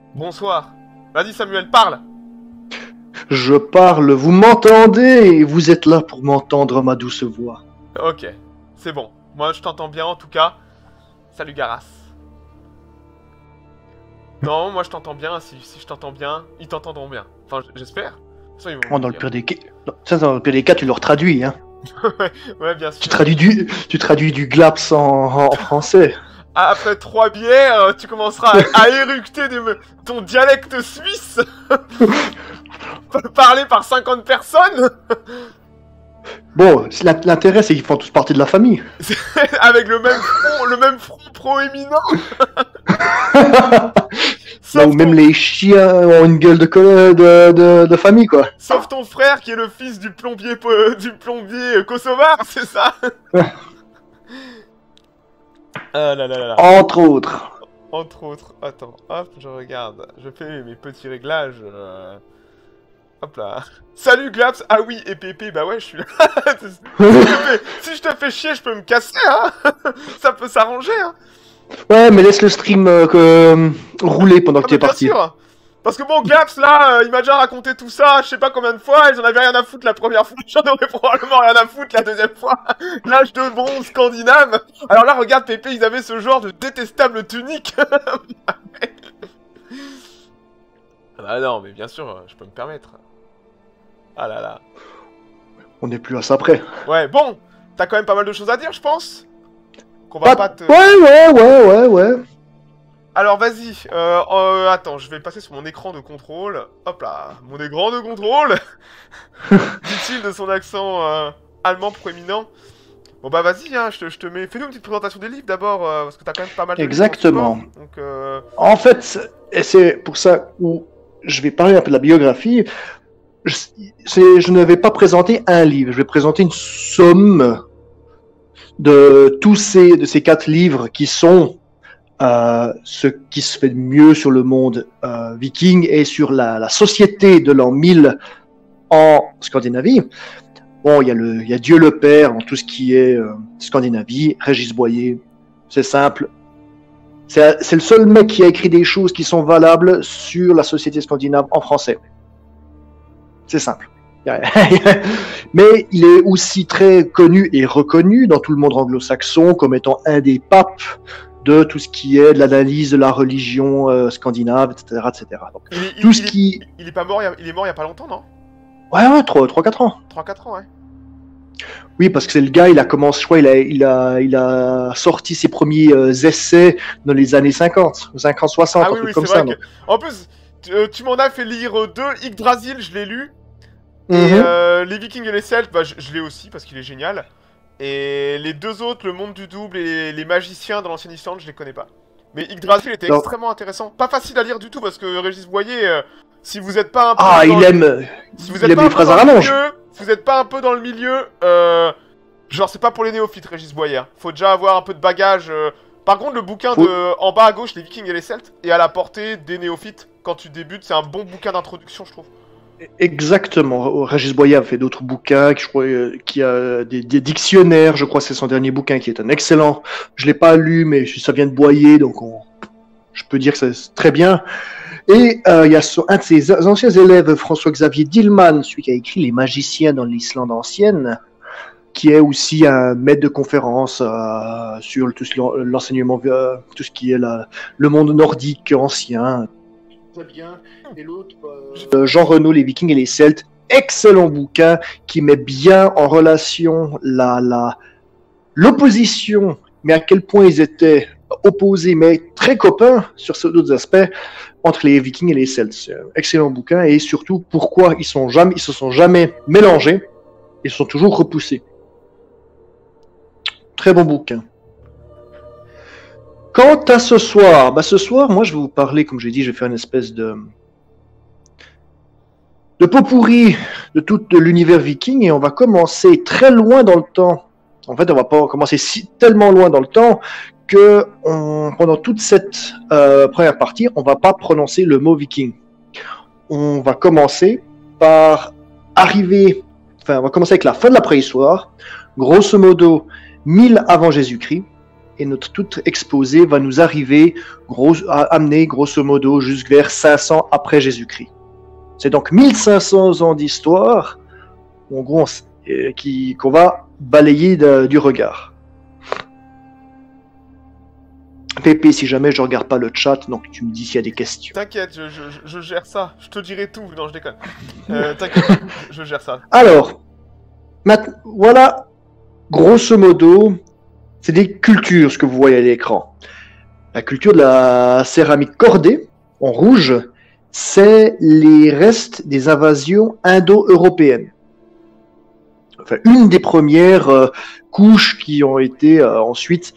Bonsoir. Vas-y Samuel, parle. Je parle, vous m'entendez? Vous êtes là pour m'entendre, ma douce voix. Ok, c'est bon. Moi je t'entends bien en tout cas. Salut Garas. Non, moi je t'entends bien. Si je t'entends bien, ils t'entendront bien. Enfin, j'espère. De toute façon, ils vont Oh, me dans le dire. pire des cas, dans le pire des cas, tu leur traduis, hein. Ouais, bien sûr. Tu traduis du glaps en français. Après 3 bières, tu commenceras à éructer ton dialecte suisse. Parlé par 50 personnes. Bon, l'intérêt, c'est qu'ils font tous partie de la famille. Avec le même front proéminent. Là Sauf où même ton- les chiens ont une gueule de famille, quoi. Sauf ton frère qui est le fils du plombier kosovar, c'est ça? Ah là là là là. Entre autres. Entre autres, attends, hop, je regarde. Je fais mes petits réglages. Hop là. Salut Glaps. Ah oui, et Pépé, bah ouais, je suis là. Si je te fais chier, je peux me casser, hein. Ça peut s'arranger, hein. Ouais, mais laisse le stream rouler pendant que Ah, tu mais es bien parti. sûr. Parce que bon, Glaps, là, il m'a déjà raconté tout ça, je sais pas combien de fois, ils en avaient rien à foutre la première fois, j'en aurais probablement rien à foutre la deuxième fois. L'âge de bronze scandinave. Alors là, regarde, Pépé, ils avaient ce genre de détestable tunique. Ah bah non, mais bien sûr, je peux me permettre. Ah là là. On n'est plus à ça près. Ouais, bon, t'as quand même pas mal de choses à dire, je pense. Qu'on va pas te... Ouais. Alors vas-y, attends, je vais passer sur mon écran de contrôle. Hop là, mon écran de contrôle. Dit-il de son accent allemand proéminent. Bon bah vas-y, hein, je te mets... Fais-nous une petite présentation des livres d'abord, parce que t'as quand même pas mal de livres Exactement. en support. Donc, En fait, et c'est pour ça où je vais parler un peu de la biographie. Je ne vais pas présenter un livre, je vais présenter une somme de ces 4 livres qui sont ce qui se fait de mieux sur le monde viking et sur la société de l'an 1000 en Scandinavie. Bon, il y a Dieu le Père en tout ce qui est Scandinavie, Régis Boyer, c'est simple. C'est le seul mec qui a écrit des choses qui sont valables sur la société scandinave en français. C'est simple. Mais il est aussi très connu et reconnu dans tout le monde anglo-saxon comme étant un des papes de tout ce qui est de l'analyse de la religion scandinave, etc. etc. Donc, il est pas mort, il est mort il y a pas longtemps, non? Ouais, 3-4 ans. 3-4 ans, ouais. Oui, parce que c'est le gars, il a commencé, je crois, il a sorti ses premiers essais dans les années 50, 50-60, Ah un oui, truc oui, comme c'est ça. vrai que... En plus, tu m'en as fait lire 2, Yggdrasil, je l'ai lu. Et les Vikings et les Celtes, bah, je l'ai aussi parce qu'il est génial. Et les 2 autres, le monde du double et les magiciens dans l'ancienne Islande, je les connais pas. Mais Yggdrasil était extrêmement intéressant. Pas facile à lire du tout parce que Régis Boyer, si vous êtes pas un peu... Ah, il aime les phrases à rallonge. Si vous êtes pas un peu dans le milieu, genre c'est pas pour les néophytes, Régis Boyer. Faut déjà avoir un peu de bagage. Par contre, le bouquin en bas à gauche, les Vikings et les Celtes, est à la portée des néophytes. Quand tu débutes, c'est un bon bouquin d'introduction, je trouve. Exactement. Régis Boyer a fait d'autres bouquins, je crois, qui a des dictionnaires, je crois que c'est son dernier bouquin qui est un excellent. Je l'ai pas lu, mais ça vient de Boyer, donc je peux dire que c'est très bien. Et il y a un de ses anciens élèves, François-Xavier Dillman, celui qui a écrit Les magiciens dans l'Islande ancienne, qui est aussi un maître de conférence sur l'enseignement, tout ce qui est le monde nordique ancien. Très bien. Et l'autre, Jean Renaud, Les Vikings et les Celtes, excellent bouquin qui met bien en relation l'opposition, mais à quel point ils étaient opposés, mais très copains sur d'autres aspects, entre les Vikings et les Celtes. C'est un excellent bouquin, et surtout pourquoi ils se sont jamais mélangés, ils sont toujours repoussés. Très bon bouquin. Quant à ce soir, moi je vais vous parler, comme j'ai dit, je vais faire une espèce de pot pourri de tout l'univers viking, et on va commencer très loin dans le temps. En fait, on va pas commencer tellement loin dans le temps que pendant toute cette première partie, on va pas prononcer le mot viking. On va commencer par on va commencer avec la fin de la préhistoire, grosso modo 1000 avant Jésus-Christ, et notre tout exposé va nous arriver, amener grosso modo jusqu'à vers 500 après Jésus-Christ. C'est donc 1500 ans d'histoire, en gros, qu'on va balayer du regard. Pépé, si jamais je regarde pas le chat, donc tu me dis s'il y a des questions. T'inquiète, je gère ça. Je te dirai tout. Non, je déconne. T'inquiète, je gère ça. Alors, voilà, grosso modo, c'est des cultures, ce que vous voyez à l'écran. La culture de la céramique cordée, en rouge, c'est les restes des invasions indo-européennes. Enfin, une des premières couches qui ont été ensuite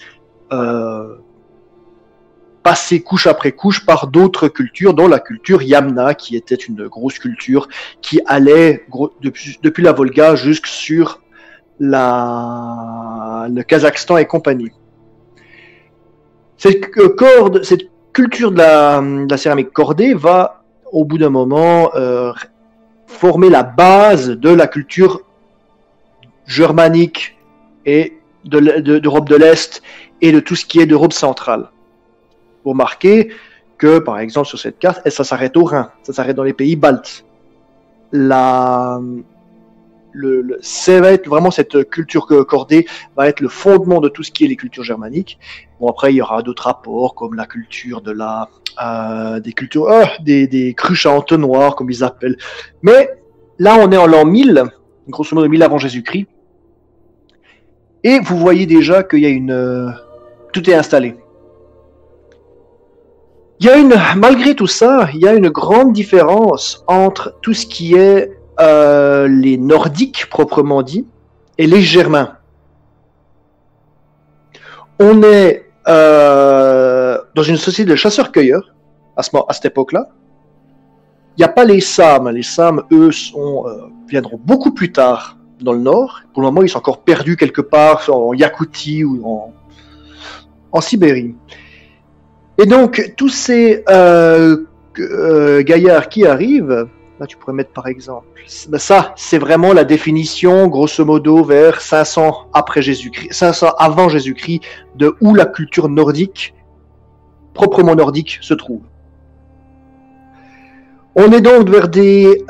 passées couche après couche par d'autres cultures, dont la culture Yamna, qui était une grosse culture qui allait depuis la Volga jusque sur le Kazakhstan et compagnie. Cette culture de la céramique cordée va, au bout d'un moment, former la base de la culture germanique et d'Europe de l'Est et de tout ce qui est d'Europe centrale. Vous remarquez que, par exemple, sur cette carte, ça s'arrête au Rhin, ça s'arrête dans les pays baltes. Ça va être vraiment cette culture cordée va être le fondement de tout ce qui est les cultures germaniques. Bon, après il y aura d'autres rapports comme la culture de des cruches à entonnoir comme ils appellent. Mais là on est en l'an 1000, grosso modo 1000 avant Jésus-Christ, et vous voyez déjà qu'il y a tout est installé. Malgré tout ça, il y a une grande différence entre tout ce qui est les Nordiques proprement dit et les Germains. On est dans une société de chasseurs-cueilleurs à cette époque-là. Il n'y a pas les Sames. Les Sames, eux, viendront beaucoup plus tard dans le nord. Pour le moment, ils sont encore perdus quelque part en Yakoutie ou en Sibérie. Et donc, tous ces gaillards qui arrivent, là tu pourrais mettre par exemple, ça c'est vraiment la définition grosso modo vers 500 après Jésus-Christ, 500 avant Jésus-Christ, de où la culture nordique, proprement nordique, se trouve. On est donc vers des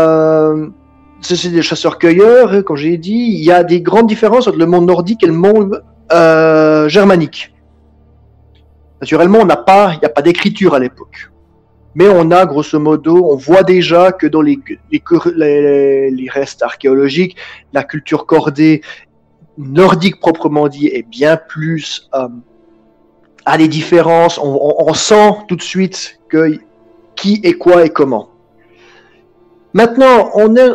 chasseurs-cueilleurs, comme j'ai dit, il y a des grandes différences entre le monde nordique et le monde germanique. Naturellement, il n'y a pas d'écriture à l'époque. Mais on a, grosso modo, on voit déjà que dans les restes archéologiques, la culture cordée nordique proprement dit est bien plus a des différences. On sent tout de suite qui est quoi et comment. Maintenant, on est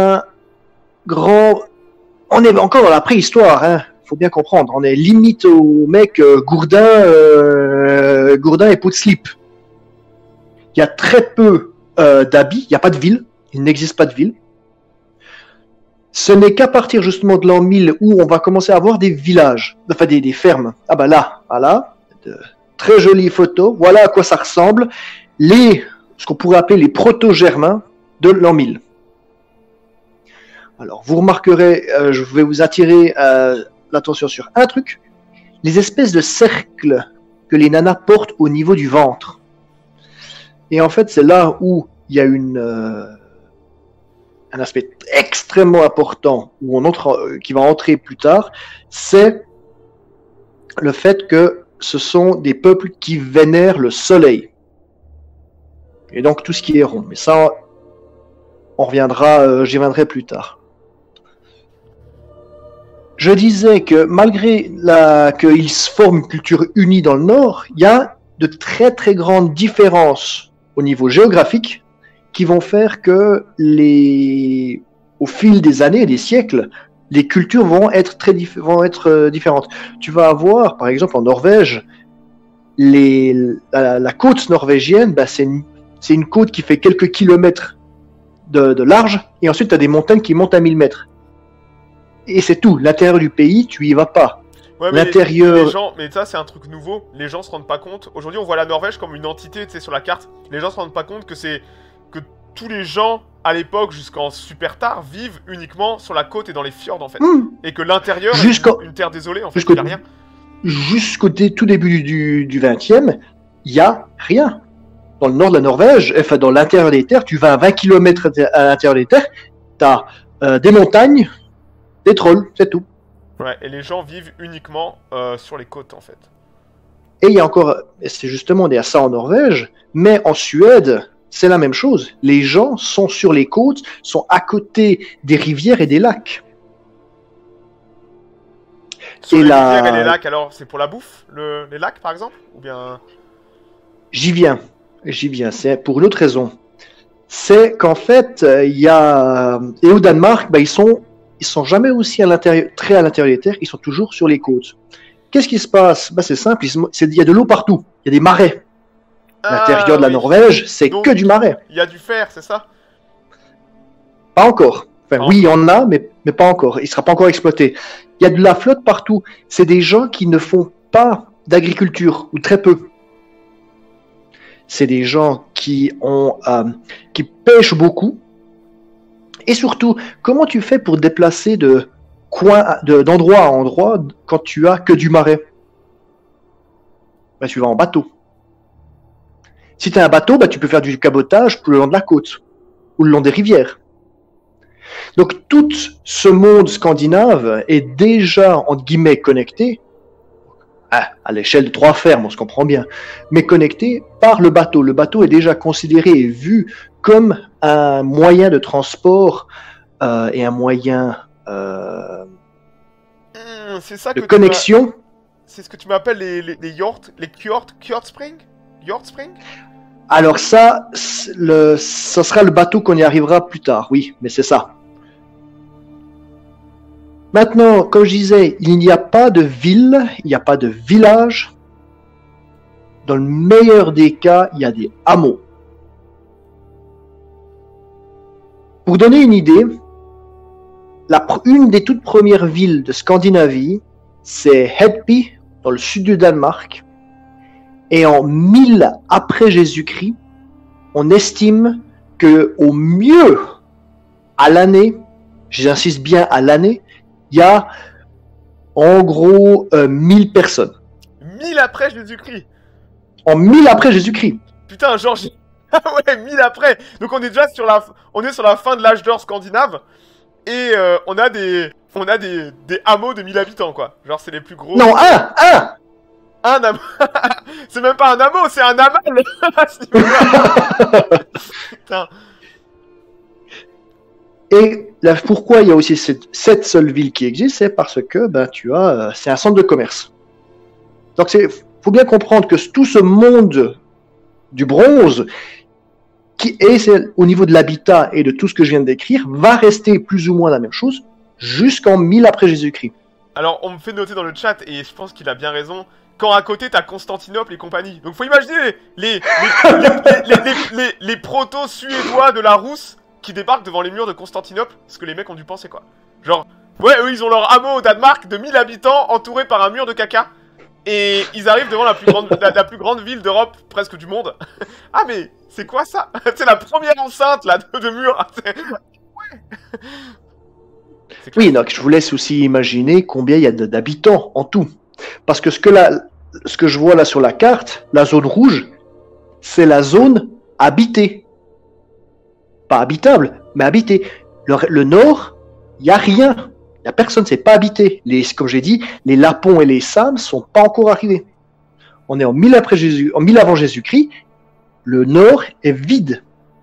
encore dans la préhistoire, hein. Faut bien comprendre. On est limite au mec Gourdin et pot de slip. Il y a très peu d'habits, il n'y a pas de ville, il n'existe pas de ville. Ce n'est qu'à partir justement de l'an 1000 où on va commencer à avoir des villages, enfin des fermes. Ah bah là, voilà, de très jolies photos, voilà à quoi ça ressemble, ce qu'on pourrait appeler les proto-germains de l'an 1000. Alors vous remarquerez, je vais vous attirer l'attention sur un truc, les espèces de cercles que les nanas portent au niveau du ventre. Et en fait, c'est là où il y a un aspect extrêmement important qui va entrer plus tard, c'est le fait que ce sont des peuples qui vénèrent le soleil. Et donc tout ce qui est rond. Mais ça, j'y reviendrai plus tard. Je disais que malgré qu'il se forme une culture unie dans le Nord, il y a de très très grandes différences au niveau géographique qui vont faire que au fil des années et des siècles, les cultures vont être différentes. Tu vas avoir, par exemple, en Norvège, la côte norvégienne, c'est une côte qui fait quelques kilomètres de large, et ensuite tu as des montagnes qui montent à 1000 mètres. Et c'est tout. L'intérieur du pays, tu y vas pas. Ouais, mais l'intérieur. Mais ça, c'est un truc nouveau. Les gens se rendent pas compte. Aujourd'hui, on voit la Norvège comme une entité, tu sais, sur la carte. Les gens se rendent pas compte que tous les gens à l'époque, jusqu'en super tard, vivent uniquement sur la côte et dans les fjords, en fait. Et que l'intérieur est une terre désolée, en fait, il n'y a rien. jusqu'au tout début du 20e, il n'y a rien. Dans le nord de la Norvège, enfin dans l'intérieur des terres, tu vas à 20 km à l'intérieur des terres, tu as des montagnes, des trolls, c'est tout. Ouais, et les gens vivent uniquement sur les côtes, en fait. Et il y a encore, c'est justement, on est à ça en Norvège, mais en Suède, c'est la même chose. Les gens sont sur les côtes, sont à côté des rivières et des lacs. Sur les rivières et les lacs, alors, c'est pour la bouffe, les lacs, par exemple? Ou bien... J'y viens, c'est pour une autre raison. C'est qu'en fait, il y a... Et au Danemark, ils sont jamais aussi très à l'intérieur des terres, ils sont toujours sur les côtes. Qu'est-ce qui se passe? C'est simple, il y a de l'eau partout, il y a des marais. L'intérieur de la Norvège, c'est que du marais. Il y a du fer, c'est ça? Pas encore. Enfin, oui, il y en a, mais pas encore. Il ne sera pas encore exploité. Il y a de la flotte partout. C'est des gens qui ne font pas d'agriculture, ou très peu. C'est des gens qui pêchent beaucoup. Et surtout, comment tu fais pour déplacer d'endroit à endroit quand tu as que du marais? Tu vas en bateau. Si tu as un bateau, tu peux faire du cabotage le long de la côte ou le long des rivières. Donc tout ce monde scandinave est déjà, entre guillemets, connecté, à l'échelle de 3 fermes, on se comprend bien, mais connecté par le bateau. Le bateau est déjà considéré et vu comme un moyen de transport et un moyen c'est ça de connexion. C'est ce que tu m'appelles les Kjortspring? Alors ça sera le bateau qu'on y arrivera plus tard, oui, mais c'est ça. Maintenant, comme je disais, il n'y a pas de ville, il n'y a pas de village. Dans le meilleur des cas, il y a des hameaux. Pour donner une idée, une des toutes premières villes de Scandinavie, c'est Hedby, dans le sud du Danemark. Et en 1000 après Jésus-Christ, on estime que au mieux, à l'année, j'insiste bien à l'année, il y a en gros 1000 personnes. 1000 après Jésus-Christ. En 1000 après Jésus-Christ. Putain, genre... Ah ouais, 1000 après. Donc on est déjà sur la fin de l'âge d'or scandinave. Et on a des hameaux de 1000 habitants, quoi. Genre c'est les plus gros... Non, un hameau. C'est même pas un hameau, c'est un amal. Putain. Et pourquoi il y a aussi cette seule ville qui existe, c'est parce que c'est un centre de commerce. Donc faut bien comprendre que tout ce monde du bronze, qui est au niveau de l'habitat et de tout ce que je viens de décrire, va rester plus ou moins la même chose jusqu'en 1000 après Jésus-Christ. Alors on me fait noter dans le chat, et je pense qu'il a bien raison, quand à côté t'as Constantinople et compagnie. Donc faut imaginer les proto-suédois de la Rousse qui débarquent devant les murs de Constantinople, ce que les mecs ont dû penser, quoi. Genre, ouais, eux ils ont leur hameau au Danemark de 1000 habitants entouré par un mur de caca. Et ils arrivent devant la plus grande ville d'Europe, presque du monde. Ah mais, c'est quoi ça? C'est la première enceinte là de mur. Ouais. Oui, donc je vous laisse aussi imaginer combien il y a d'habitants en tout. Parce que ce que je vois là sur la carte, la zone rouge, c'est la zone habitée. Pas habitable, mais habitée. Le nord, il n'y a rien. Il n'y a personne, c'est pas habité. Comme j'ai dit, les Lapons et les Sams sont pas encore arrivés. On est en 1000 avant Jésus-Christ. Le nord est vide.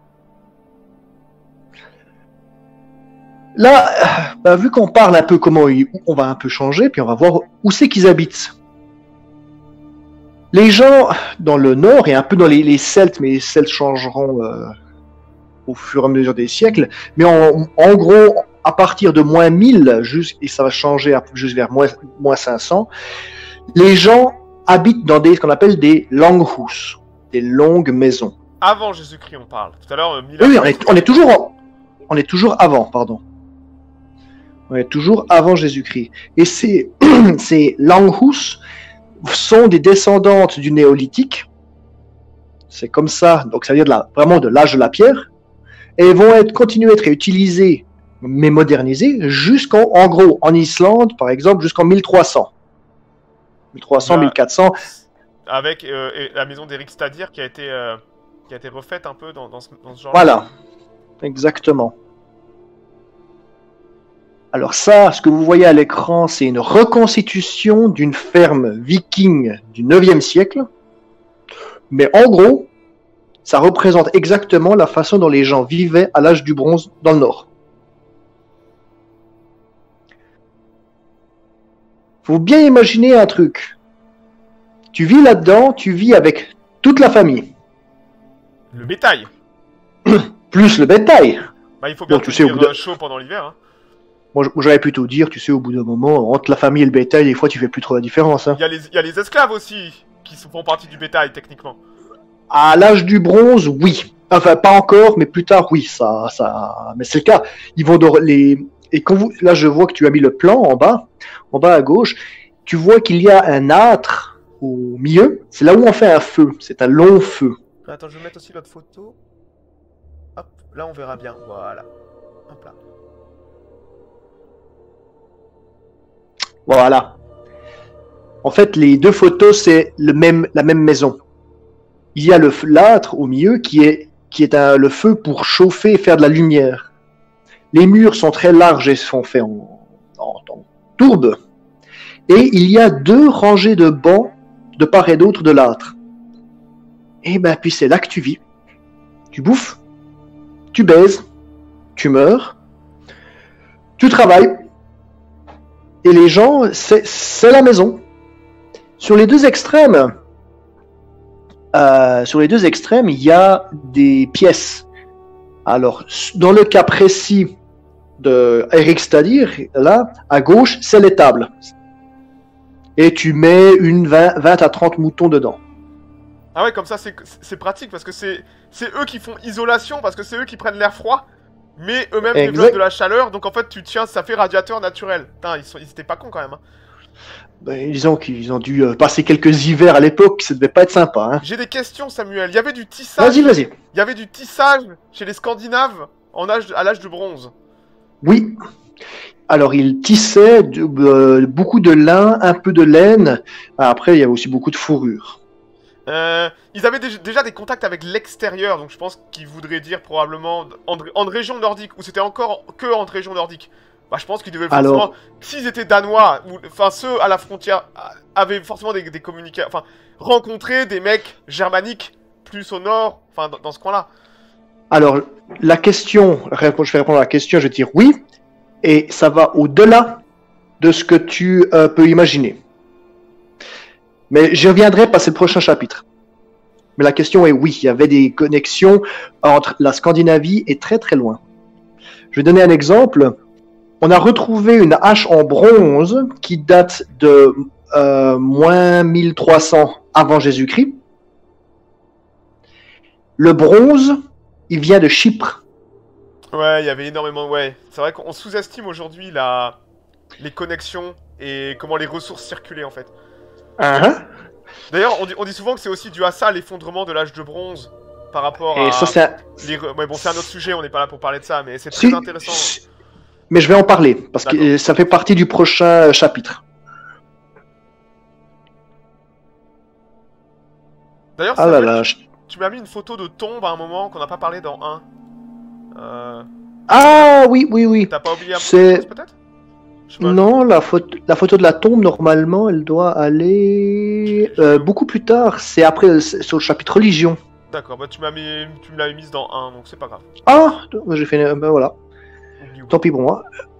Là, vu qu'on parle un peu on va un peu changer, puis on va voir où c'est qu'ils habitent. Les gens dans le nord et un peu dans les Celtes, mais les Celtes changeront au fur et à mesure des siècles. Mais en gros, à partir de moins 1000, et ça va changer juste vers moins 500, les gens habitent dans ce qu'on appelle des langhus, des longues maisons. Avant Jésus-Christ, on parle. Tout à l'heure, oui, on est toujours avant, pardon. On est toujours avant Jésus-Christ. Et ces langhus sont des descendantes du néolithique. C'est comme ça, donc ça veut dire vraiment de l'âge de la pierre. Et vont continuer à être utilisées, mais modernisées, en gros, en Islande, par exemple, jusqu'en 1300. 1300, 1400. Avec la maison d'Eric Stadir qui a été refaite un peu dans ce genre. Voilà, exactement. Alors ça, ce que vous voyez à l'écran, c'est une reconstitution d'une ferme viking du 9e siècle. Mais en gros, ça représente exactement la façon dont les gens vivaient à l'âge du bronze dans le Nord. Faut bien imaginer un truc. Tu vis là-dedans, tu vis avec toute la famille. Le bétail. Plus le bétail. Bah, il faut bien tenir chaud pendant l'hiver. Hein. Moi, j'allais plutôt dire, tu sais, au bout d'un moment, entre la famille et le bétail, des fois, tu fais plus trop la différence. Hein. Il y a les esclaves aussi, qui font partie du bétail, techniquement. À l'âge du bronze, oui. Enfin, pas encore, mais plus tard, oui. Mais c'est le cas. Ils vont Et quand là, je vois que tu as mis le plan en bas à gauche. Tu vois qu'il y a un âtre au milieu. C'est là où on fait un feu. C'est un long feu. Attends, je vais mettre aussi l'autre photo. Hop, là, on verra bien. Voilà. Hop là. Voilà. En fait, les deux photos, c'est la même maison. Il y a l'âtre au milieu qui est le feu pour chauffer et faire de la lumière. Les murs sont très larges et sont faits en tourbe. Et il y a 2 rangées de bancs de part et d'autre de l'âtre. Et ben puis c'est là que tu vis. Tu bouffes, tu baises, tu meurs, tu travailles. Et les gens, c'est la maison. Sur les deux extrêmes, il y a des pièces. Alors, dans le cas précis de Eric Stadir, là, à gauche, c'est l'étable. Et tu mets une 20 à 30 moutons dedans. Ah ouais, comme ça, c'est pratique, parce que c'est eux qui font isolation, parce que c'est eux qui prennent l'air froid. Mais eux-mêmes développent de la chaleur, donc en fait, tu tiens, ça fait radiateur naturel. Putain, ils étaient pas cons quand même. Hein. Ben, disons qu'ils ont dû passer quelques hivers à l'époque, ça devait pas être sympa. Hein. J'ai des questions, Samuel. Il y avait du tissage. Vas-y. Il y avait du tissage chez les Scandinaves à l'âge du bronze. Oui. Alors, ils tissaient beaucoup de lin, un peu de laine. Après, il y avait aussi beaucoup de fourrure. Ils avaient déjà des contacts avec l'extérieur, donc je pense qu'ils voudraient dire probablement en région nordique, ou c'était encore que en région nordique. Bah, je pense qu'ils devaient forcément. Alors, s'ils étaient danois, enfin ceux à la frontière, avaient forcément des communications. Enfin, rencontré des mecs germaniques plus au nord, enfin dans ce coin-là. Alors, je vais répondre à la question, je vais dire oui, et ça va au-delà de ce que tu peux imaginer. Mais j'y reviendrai passer le prochain chapitre. Mais la question est oui, il y avait des connexions entre la Scandinavie et très très loin. Je vais donner un exemple. On a retrouvé une hache en bronze qui date de moins 1300 avant Jésus-Christ. Le bronze, il vient de Chypre. Ouais, il y avait énormément... Ouais, c'est vrai qu'on sous-estime aujourd'hui les connexions et comment les ressources circulaient en fait. D'ailleurs, on dit souvent que c'est aussi dû à ça, l'effondrement de l'âge de bronze par rapport à... Ça, c'est bon, c'est un autre sujet, on n'est pas là pour parler de ça, mais c'est très intéressant. Mais je vais en parler, parce que ça fait partie du prochain chapitre. D'ailleurs, tu m'as mis une photo de tombe à un moment qu'on n'a pas parlé dans 1. Ah oui. T'as pas oublié un peu peut-être? Non, la photo de la tombe, normalement, elle doit aller beaucoup plus tard. C'est après, sur le chapitre religion. D'accord, bah tu me l'avais mise dans 1, donc c'est pas grave. Ah, j'ai fait... Ben voilà. Tant pis pour moi.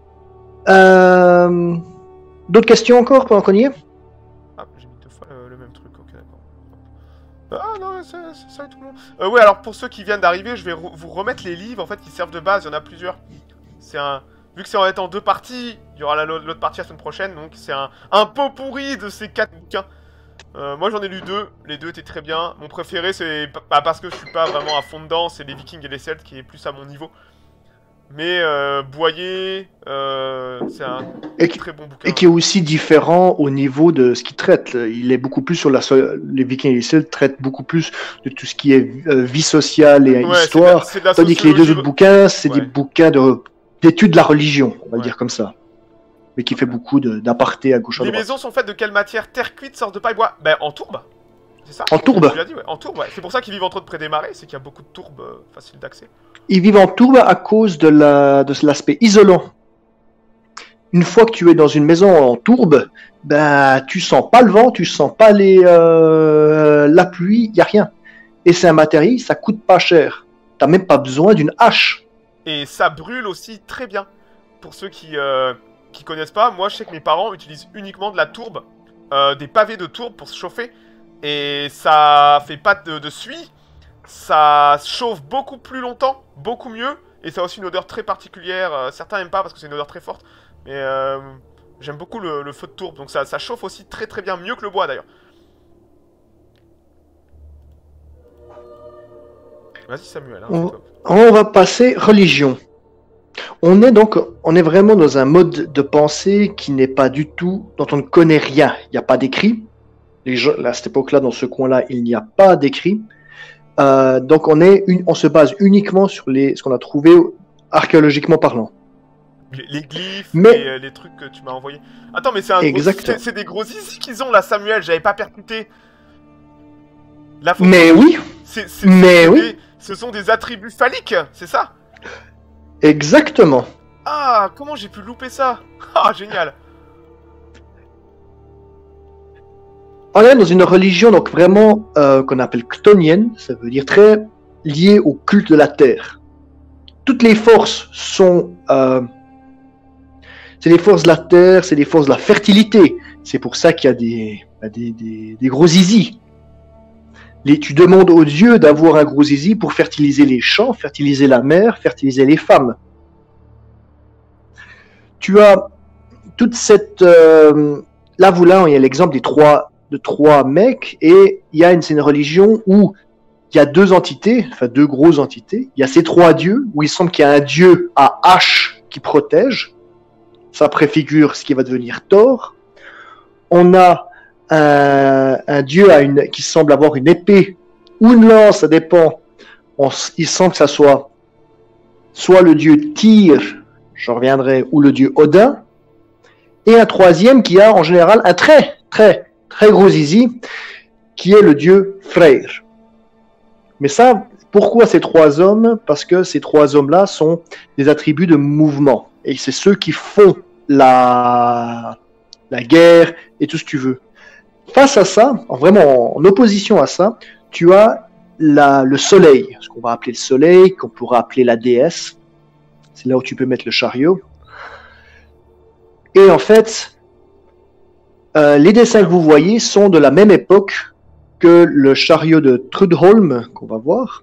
D'autres questions encore pendant qu'on y est? Ah, j'ai mis 2 fois le même truc, ok, d'accord. Ah non, ça et tout le monde. Ouais, alors pour ceux qui viennent d'arriver, je vais vous remettre les livres en fait qui servent de base, il y en a plusieurs. Vu que c'est en étant 2 parties, il y aura l'autre partie la semaine prochaine, donc c'est un pot pourri de ces 4 bouquins. Moi j'en ai lu 2, les 2 étaient très bien. Mon préféré c'est parce que je suis pas vraiment à fond dedans, c'est les Vikings et les Celtes qui est plus à mon niveau. Mais Boyer, c'est un très bon bouquin. Et qui est aussi différent au niveau de ce qu'il traite. Il est beaucoup plus sur les Vikings et les Celtes traitent beaucoup plus de tout ce qui est vie sociale et histoire. Tandis que les 2 autres bouquins, c'est des bouquins d'études de la religion, on va le dire comme ça. mais qui fait beaucoup d'apartés à gauche à Les droite. maisons sont faites de quelle matière? Terre cuite, sorte de paille, bois? Ben, en tourbe. C'est ça? En tourbe. Tu l'as dit, ouais. En tourbe, ouais. C'est pour ça qu'ils vivent entre autres près des marais, c'est qu'il y a beaucoup de tourbes faciles d'accès. Ils vivent en tourbe à cause de l'aspect isolant. Une fois que tu es dans une maison en tourbe, ben, tu sens pas le vent, tu sens pas la pluie, il y a rien. Et c'est un matériel, ça coûte pas cher. T'as même pas besoin d'une hache. Et ça brûle aussi très bien. Pour ceux qui connaissent pas, moi je sais que mes parents utilisent uniquement de la tourbe, des pavés de tourbe pour se chauffer. Et ça fait pas de suie, ça chauffe beaucoup plus longtemps, beaucoup mieux. Et ça a aussi une odeur très particulière, certains aiment pas parce que c'est une odeur très forte. Mais j'aime beaucoup le feu de tourbe, donc ça chauffe aussi très très bien, mieux que le bois d'ailleurs. Vas-y Samuel, hein, on va passer religion. On est vraiment dans un mode de pensée qui n'est pas du tout, dont on ne connaît rien. Il n'y a pas d'écrit. À cette époque-là, dans ce coin-là, il n'y a pas d'écrit. Donc on se base uniquement sur ce qu'on a trouvé archéologiquement parlant. Les glyphes, mais... les trucs que tu m'as envoyés. Attends, mais c'est des gros zizi qu'ils ont là, Samuel, j'avais pas percuté. Mais oui. Oui. Ce sont des attributs phalliques, c'est ça? Exactement. Ah, comment j'ai pu louper ça? Ah, génial. On est dans une religion donc vraiment qu'on appelle chtonienne, ça veut dire très liée au culte de la terre. Toutes les forces sont... c'est les forces de la terre, c'est les forces de la fertilité. C'est pour ça qu'il y a des gros zizi. Tu demandes aux dieux d'avoir un gros zizi pour fertiliser les champs, fertiliser la mer, fertiliser les femmes. Tu as toute cette... là, il y a l'exemple de trois mecs, et c'est une religion où il y a deux grosses entités. Il y a ces trois dieux, où il semble qu'il y a un dieu à hache qui protège. Ça préfigure ce qui va devenir Thor. On a un dieu qui semble avoir une épée ou une lance, ça dépend. Il semble que ça soit le dieu Tyr, j'en reviendrai, ou le dieu Odin. Et un troisième qui a en général un très gros zizi, qui est le dieu Freyr. Mais ça, pourquoi ces trois hommes? Parce que ces trois hommes-là sont des attributs de mouvement. Et c'est ceux qui font la guerre et tout ce que tu veux. Face à ça, vraiment en opposition à ça, tu as le soleil, ce qu'on va appeler le soleil, qu'on pourra appeler la déesse. C'est là où tu peux mettre le chariot. Et en fait, les dessins que vous voyez sont de la même époque que le chariot de Trudholm, qu'on va voir.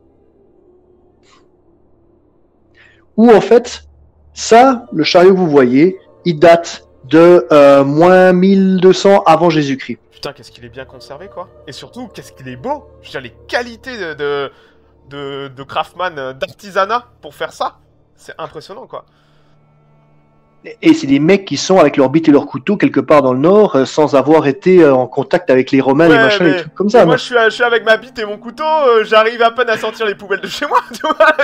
Où en fait, ça, le chariot que vous voyez, il date de moins 1200 avant Jésus-Christ. Putain, qu'est-ce qu'il est bien conservé, quoi. Et surtout, qu'est-ce qu'il est beau. Je veux dire, les qualités de craftsman, d'artisanat pour faire ça, c'est impressionnant, quoi. Et c'est des mecs qui sont avec leur bite et leur couteau quelque part dans le nord, sans avoir été en contact avec les Romains, les machins, les trucs comme ça. Moi, je suis avec ma bite et mon couteau, j'arrive à peine à sortir les poubelles de chez moi, tu vois.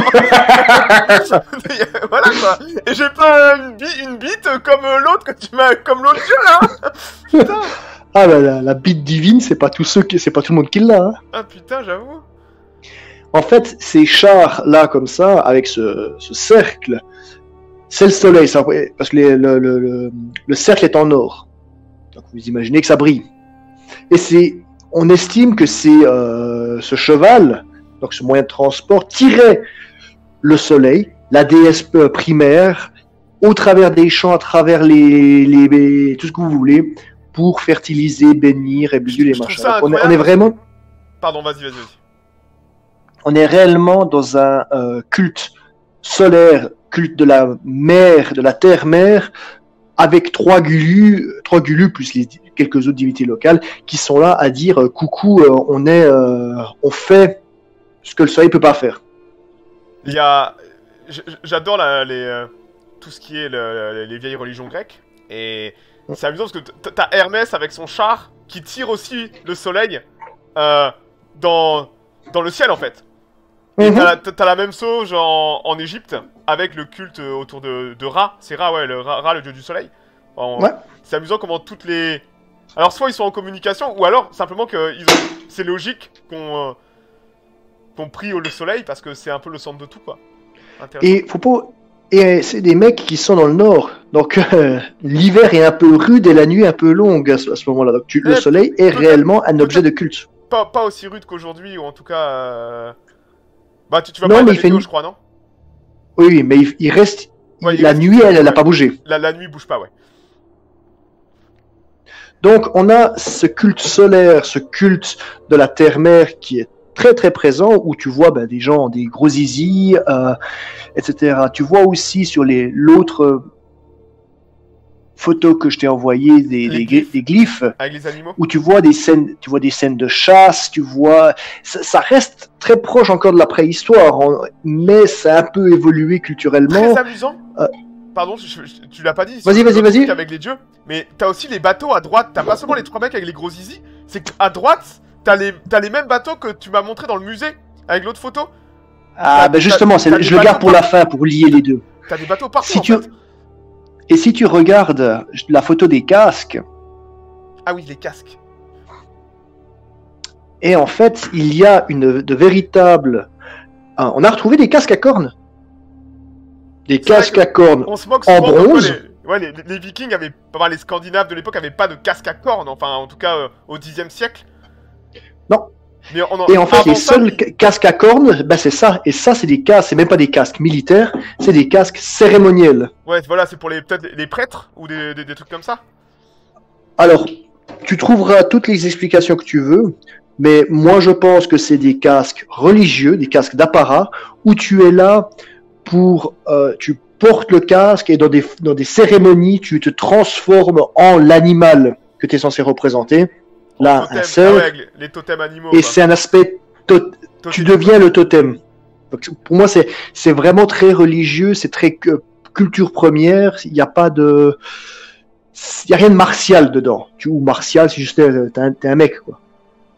Voilà, quoi. Et j'ai pas une bite comme l'autre comme l'autre dieu, là. Putain. Ah, bah, la bite divine, c'est pas tout le monde qui l'a. Hein. Ah, putain, j'avoue. En fait, ces chars-là, comme ça, avec ce cercle, c'est le soleil, ça, parce que le cercle est en or. Donc vous imaginez que ça brille. Et on estime que c'est ce cheval, donc ce moyen de transport, tirait le soleil, la déesse primaire, au travers des champs, à travers tout ce que vous voulez, pour fertiliser, bénir et bidule les machins. On est vraiment... Pardon, vas-y. On est réellement dans un culte solaire, culte de la mer, de la terre-mère, avec trois gulus plus quelques autres divinités locales qui sont là à dire coucou, on fait ce que le soleil peut pas faire. J'adore tout ce qui est les vieilles religions grecques, et c'est amusant parce que t'as Hermès avec son char qui tire aussi le soleil dans le ciel, en fait. Et t'as la même chose en Égypte, avec le culte autour de Ra. C'est Ra, ouais, Ra, le dieu du soleil. Ouais. C'est amusant comment toutes les... Alors soit ils sont en communication, ou alors simplement que c'est logique qu'on prie le soleil, parce que c'est un peu le centre de tout, quoi. Et faut pas... Et c'est des mecs qui sont dans le nord, donc l'hiver est un peu rude et la nuit un peu longue à ce moment-là. Donc le soleil est réellement un objet de culte. Pas aussi rude qu'aujourd'hui, ou en tout cas... Bah tu vas non, parler mais de la météo, je crois, non? Oui, mais il reste... Ouais, la nuit, elle n'a pas bougé. La nuit bouge pas, ouais. Donc on a ce culte solaire, ce culte de la terre-mère qui est très très présent, où tu vois des gens, des gros zizi, etc. Tu vois aussi sur l'autre photo que je t'ai envoyé des glyphes avec les animaux, où tu vois des scènes de chasse, tu vois, ça reste très proche encore de la préhistoire, mais ça a un peu évolué culturellement. Très amusant. Pardon, tu l'as pas dit. Vas-y. Avec les dieux, mais t'as aussi les bateaux à droite. T'as pas seulement les 3 mecs avec les gros zizi. C'est qu'à droite, t'as les mêmes bateaux que tu m'as montré dans le musée avec l'autre photo. Ah, justement, je le garde pour la fin pour lier les deux. T'as des bateaux partout. En fait. Et si tu regardes la photo des casques. Ah oui, les casques. Et en fait, il y a de véritables. On a retrouvé des casques à cornes. Des casques à cornes on se moque en bronze. Les Vikings avaient, les Scandinaves de l'époque avaient pas de casque à cornes, enfin en tout cas au Xe siècle. Non. Mais et en fait, les seuls casques à cornes, c'est ça. Et ça, c'est des casques, c'est même pas des casques militaires, c'est des casques cérémoniels. Ouais, voilà, c'est pour peut-être les prêtres ou des trucs comme ça. Alors, tu trouveras toutes les explications que tu veux, mais moi je pense que c'est des casques religieux, des casques d'apparat, où tu es là pour... tu portes le casque et dans des cérémonies, tu te transformes en l'animal que tu es censé représenter. Là, totem, un seul. Les totems animaux. Et c'est un aspect... Tu deviens le totem. Donc, pour moi, c'est vraiment très religieux, c'est très culture première, il n'y a pas de... Il n'y a rien de martial dedans. Ou martial, c'est juste t'es un mec, quoi.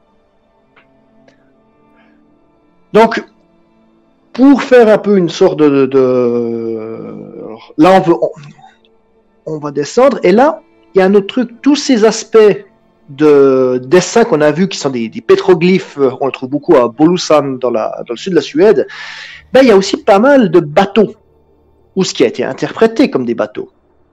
Donc, pour faire un peu une sorte Alors, là, on va descendre. Et là, il y a un autre truc. Tous ces aspects de dessin qu'on a vus, qui sont des pétroglyphes, on le trouve beaucoup à Bolusan, dans le sud de la Suède. Il y a aussi pas mal de bateaux, ou ce qui a été interprété comme des bateaux.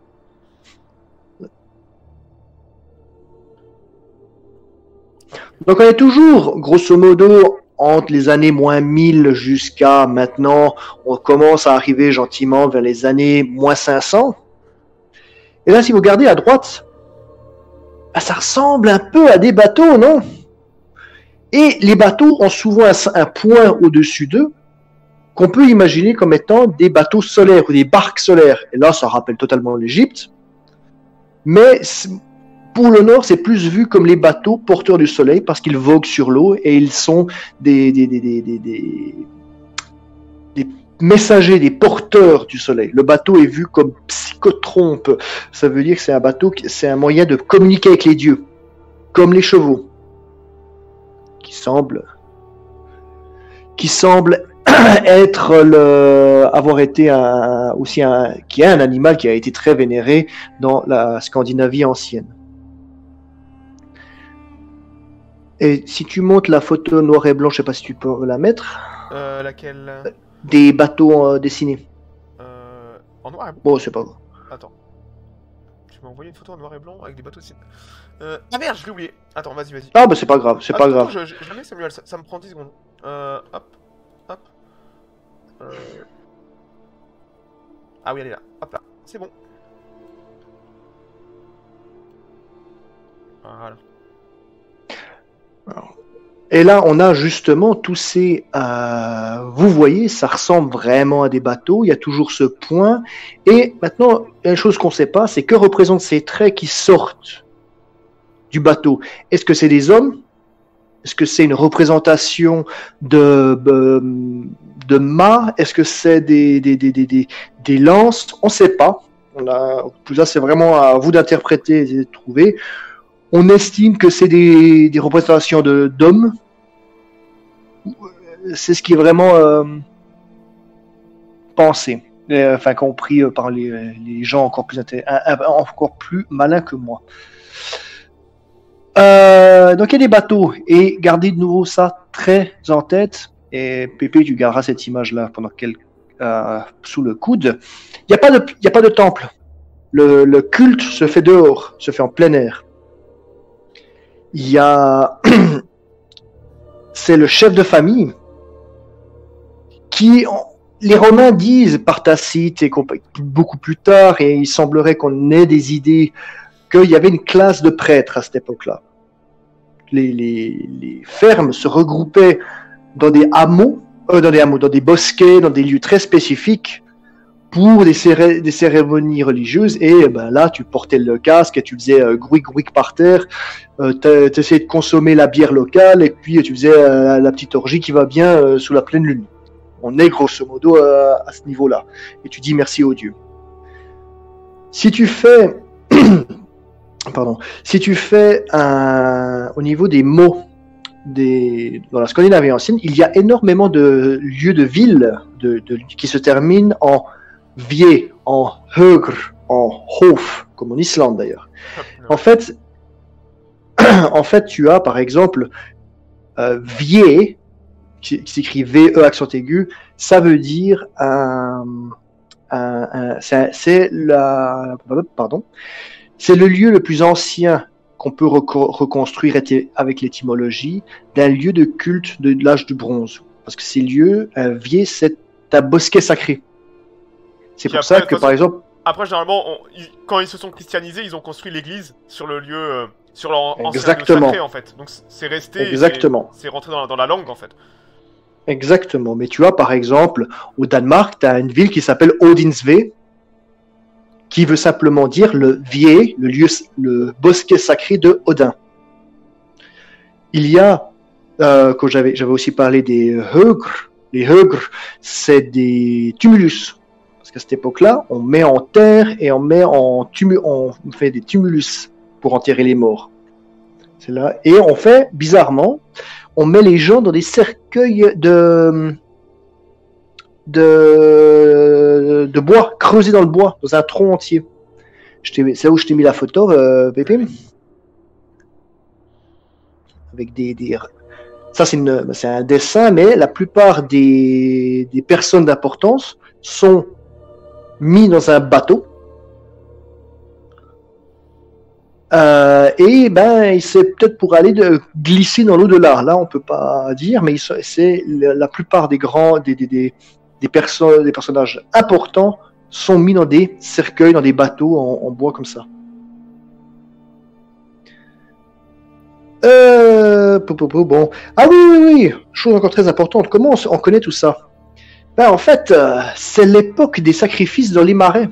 Donc on est toujours, grosso modo, entre les années moins 1000 jusqu'à maintenant, on commence à arriver gentiment vers les années moins 500. Et là, si vous regardez à droite, ça ressemble un peu à des bateaux, non? Et les bateaux ont souvent un point au-dessus d'eux qu'on peut imaginer comme étant des bateaux solaires ou des barques solaires. Et là, ça rappelle totalement l'Égypte. Mais pour le nord, c'est plus vu comme les bateaux porteurs du soleil parce qu'ils voguent sur l'eau et ils sont des messagers, des porteurs du soleil. Le bateau est vu comme psychotrompe. Ça veut dire que c'est un bateau, c'est un moyen de communiquer avec les dieux, comme les chevaux, qui semble être avoir été qui est un animal qui a été très vénéré dans la Scandinavie ancienne. Et si tu montes la photo noir et blanc, je sais pas si tu peux la mettre. Laquelle? Des bateaux dessinés. En noir et blanc. Bon, c'est pas grave. Attends. Tu m'as envoyé une photo en noir et blanc avec des bateaux dessinés. Ah merde, je l'ai oublié. Attends, vas-y. Ah c'est pas grave, c'est pas grave. Je l'ai, Samuel, ça me prend 10 secondes. Hop. Ah oui, elle est là. Hop là. C'est bon. Voilà. Et là, on a justement tous ces... vous voyez, ça ressemble vraiment à des bateaux. Il y a toujours ce point. Et maintenant, une chose qu'on ne sait pas, c'est que représentent ces traits qui sortent du bateau. Est-ce que c'est des hommes? Est-ce que c'est une représentation de mâts? Est-ce que c'est des lances? On ne sait pas. Tout ça, c'est vraiment à vous d'interpréter et de trouver. On estime que c'est des représentations d'hommes. C'est ce qui est vraiment pensé. enfin compris par les gens encore plus malins que moi. Donc il y a des bateaux, et gardez de nouveau ça très en tête, et Pépé, tu garderas cette image-là pendant sous le coude. Il n'y a pas de temple. Le culte se fait dehors, se fait en plein air. Il y a... c'est le chef de famille qui... Les Romains disent par Tacite et beaucoup plus tard, et il semblerait qu'on ait des idées, qu'il y avait une classe de prêtres à cette époque-là. Les fermes se regroupaient dans des hameaux, dans des bosquets, dans des lieux très spécifiques pour des cérémonies religieuses. Et ben là, tu portais le casque et tu faisais grouic par terre, tu essayais de consommer la bière locale, et puis tu faisais la petite orgie qui va bien sous la pleine lune. On est grosso modo à ce niveau-là. Et tu dis merci au Dieu. Si tu fais... Si tu fais au niveau des mots dans la Scandinavie ancienne, il y a énormément de lieux de ville qui se terminent en vie, en högr, en hof, comme en Islande d'ailleurs. En fait, tu as par exemple vie, qui s'écrit VE accent aigu, ça veut dire c'est le lieu le plus ancien qu'on peut reconstruire avec l'étymologie d'un lieu de culte de l'âge du bronze. Parce que ces lieux, Vier, c'est un bosquet sacré. C'est pour ça que, par exemple... Après, généralement, quand ils se sont christianisés, ils ont construit l'église sur le lieu, sur leur ancien lieu sacré, en fait. Donc c'est resté... Exactement. C'est rentré dans la langue, en fait. Exactement. Mais tu as, par exemple, au Danemark, tu as une ville qui s'appelle Odinsve, qui veut simplement dire le vie, le bosquet sacré de Odin. Il y a, quand j'avais aussi parlé des högr. Les högr, c'est des tumulus. Parce qu'à cette époque-là, on met en terre et on fait des tumulus pour enterrer les morts. C'est là. Et on fait, bizarrement, on met les gens dans des cercueils de bois, creusé dans le bois, dans un tronc entier. C'est où je t'ai mis la photo, Pépé. Avec ça, c'est un dessin, mais la plupart des personnes d'importance sont mis dans un bateau. Et ben, c'est peut-être pour aller glisser dans l'au-delà. Là, on peut pas dire, mais c'est la plupart des personnages importants sont mis dans des cercueils, dans des bateaux en bois comme ça. Bon. Ah oui, chose encore très importante. Comment on connaît tout ça? Ben, en fait, c'est l'époque des sacrifices dans les marais.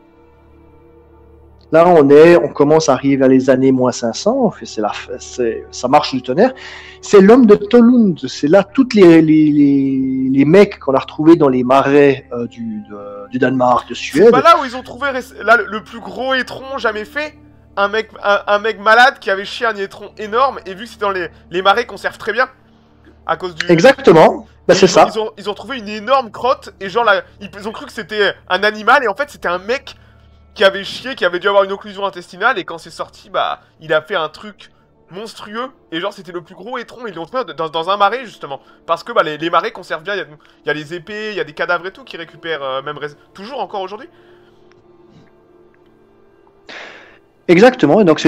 Là, on commence à arriver à les années moins 500, ça marche du tonnerre. C'est l'homme de Tolund, c'est là tous les mecs qu'on a retrouvés dans les marais du Danemark, de Suède. C'est pas là où ils ont trouvé le plus gros étron jamais fait, un mec malade qui avait chié un étron énorme, et vu que c'est dans les marais qu'on conserve très bien, à cause du... Exactement, bah, c'est ça. Ils ont trouvé une énorme crotte, et genre là, ils ont cru que c'était un animal, et en fait c'était un mec qui avait chié, qui avait dû avoir une occlusion intestinale, et quand c'est sorti, bah, il a fait un truc monstrueux, et genre c'était le plus gros étron, ils l'ont trouvé dans un marais justement, parce que bah, les marais conservent bien, il y a les épées, il y a des cadavres et tout qui récupèrent, toujours encore aujourd'hui. Exactement, et donc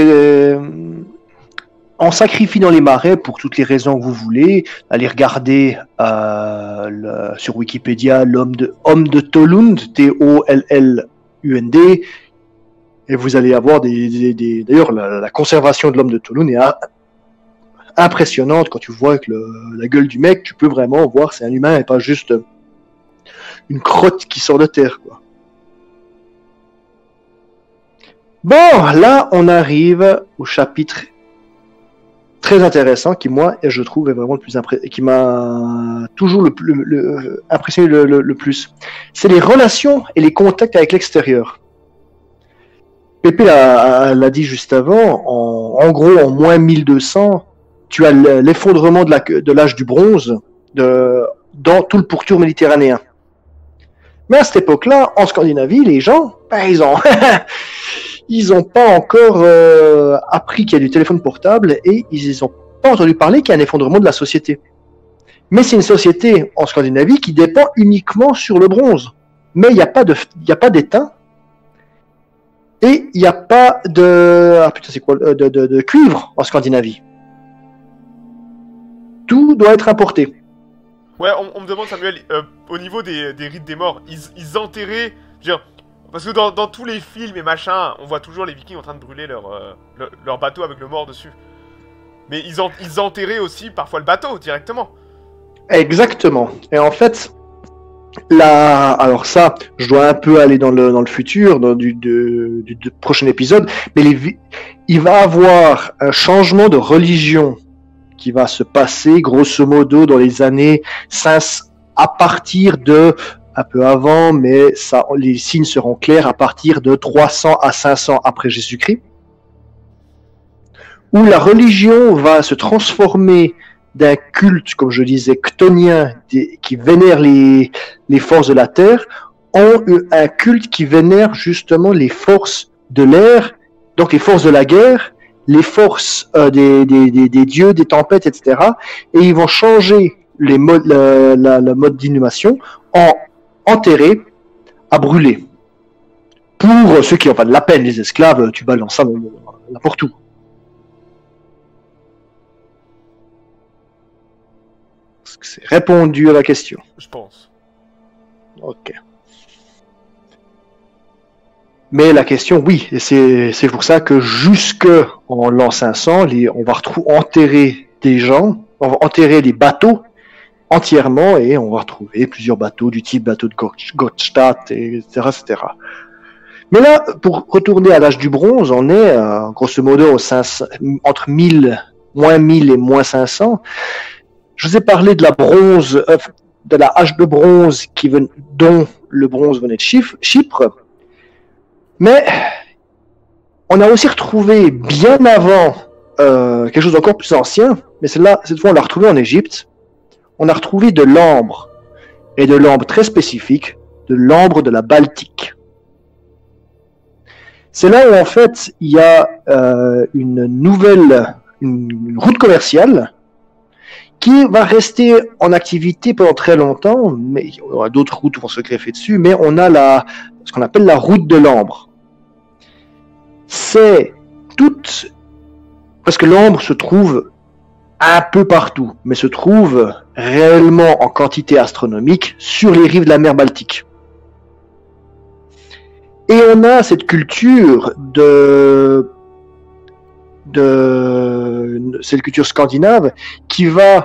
on sacrifie dans les marais pour toutes les raisons que vous voulez. Allez regarder sur Wikipédia homme de Tolund, T-O-L-L-U-N-D, et vous allez avoir d'ailleurs la conservation de l'homme de Tolund est impressionnante. Quand tu vois avec la gueule du mec, tu peux vraiment voir c'est un humain et pas juste une crotte qui sort de terre, quoi. Bon, là on arrive au chapitre très intéressant qui, moi, je trouve est vraiment le plus qui m'a toujours impressionné le plus. C'est les relations et les contacts avec l'extérieur. Pépé l'a dit juste avant, en gros, en moins 1200, tu as l'effondrement de l'âge du bronze dans tout le pourtour méditerranéen. Mais à cette époque-là, en Scandinavie, les gens, ben, ils ont pas encore appris qu'il y a du téléphone portable et ils ont pas entendu parler qu'il y a un effondrement de la société. Mais c'est une société en Scandinavie qui dépend uniquement sur le bronze. Mais il n'y a pas d'étain et il n'y a pas de de cuivre en Scandinavie. Tout doit être importé. Ouais, on me demande, Samuel, au niveau des rites des morts, ils enterraient... Parce que dans tous les films et machin, on voit toujours les Vikings en train de brûler leur bateau avec le mort dessus. Mais ils enterraient aussi parfois le bateau directement. Exactement. Et en fait, alors ça, je dois un peu aller dans le futur, du prochain épisode, mais il va avoir un changement de religion qui va se passer, grosso modo, dans les années 5, à partir de, un peu avant, mais ça, les signes seront clairs, à partir de 300 à 500 après Jésus-Christ, où la religion va se transformer d'un culte, comme je disais, chthonien, qui vénère les forces de la terre, en un culte qui vénère justement les forces de l'air, donc les forces de la guerre, les forces des dieux, des tempêtes, etc. Et ils vont changer le mode d'inhumation en enterrer à brûler. Pour ceux qui n'ont pas de la peine, les esclaves, tu balances ça n'importe où. C'est répondu à la question. Je pense. Ok. Mais la question, oui, et c'est pour ça que jusque en l'an 500, on va enterrer des gens, on va enterrer des bateaux entièrement et on va retrouver plusieurs bateaux du type bateau de Gotstadt, etc., etc. Mais là, pour retourner à l'âge du bronze, on est grosso modo entre moins 1000 et moins 500. Je vous ai parlé de la bronze, de la hache de bronze dont le bronze venait de Chypre. Mais on a aussi retrouvé bien avant quelque chose d'encore plus ancien, mais cette fois on l'a retrouvé en Égypte. On a retrouvé de l'ambre, et de l'ambre très spécifique, de l'ambre de la Baltique. C'est là où en fait il y a une route commerciale qui va rester en activité pendant très longtemps, mais il y aura d'autres routes qui vont se greffer dessus, mais on a ce qu'on appelle la route de l'ambre. C'est parce que l'ambre se trouve un peu partout, mais se trouve réellement en quantité astronomique sur les rives de la mer Baltique. Et on a cette culture cette culture scandinave qui va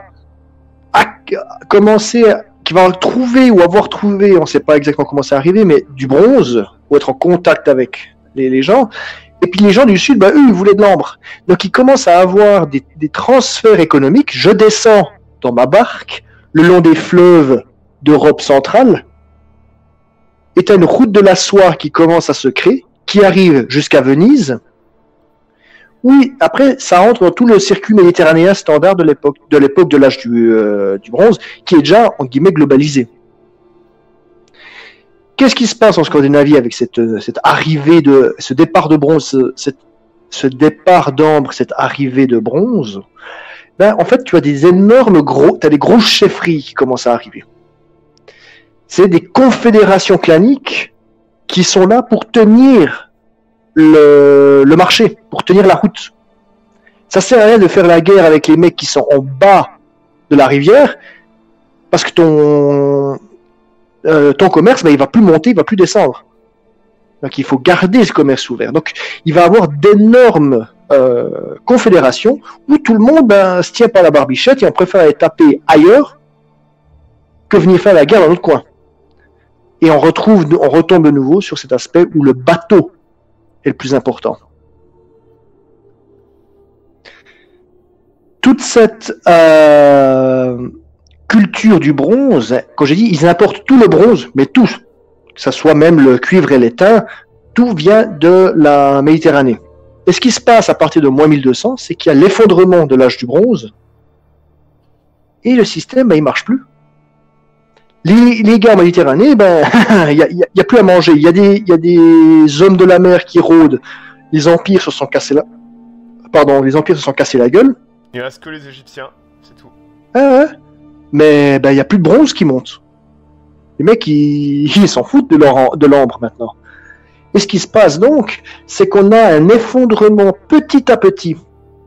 trouver ou avoir trouvé, on ne sait pas exactement comment c'est arrivé, mais du bronze, ou être en contact avec les gens. Et puis les gens du Sud, eux, ils voulaient de l'ambre. Donc ils commencent à avoir des transferts économiques. Je descends dans ma barque le long des fleuves d'Europe centrale. Et tu as une route de la soie qui commence à se créer, qui arrive jusqu'à Venise. Oui, après, ça entre dans tout le circuit méditerranéen standard de l'époque de l'âge du bronze, qui est déjà, en guillemets, globalisé. Qu'est-ce qui se passe en Scandinavie avec cette arrivée ce départ de bronze, ce départ d'ambre, cette arrivée de bronze? En fait, tu as des grosses chefferies qui commencent à arriver. C'est des confédérations claniques qui sont là pour tenir le marché, pour tenir la route. Ça sert à rien de faire la guerre avec les mecs qui sont en bas de la rivière, parce que ton commerce, il va plus monter, il va plus descendre. Donc il faut garder ce commerce ouvert. Donc il va y avoir d'énormes confédérations où tout le monde se tient par la barbichette et on préfère aller taper ailleurs que venir faire la guerre dans notre coin. Et on retombe de nouveau sur cet aspect où le bateau est le plus important. Toute cette culture du bronze, quand j'ai dit, ils importent tout le bronze, mais tout, que ce soit même le cuivre et l'étain, tout vient de la Méditerranée. Et ce qui se passe à partir de moins 1200, c'est qu'il y a l'effondrement de l'âge du bronze, et le système, il marche plus. Les gars en Méditerranée, ben, il y a plus à manger. Il y a des hommes de la mer qui rôdent. Les empires se sont cassés les empires se sont cassés la gueule. Il reste que les Égyptiens, c'est tout. Ouais. Mais ben, il y a plus de bronze qui monte. Les mecs, ils s'en foutent de l'ambre maintenant. Et ce qui se passe donc, c'est qu'on a un effondrement petit à petit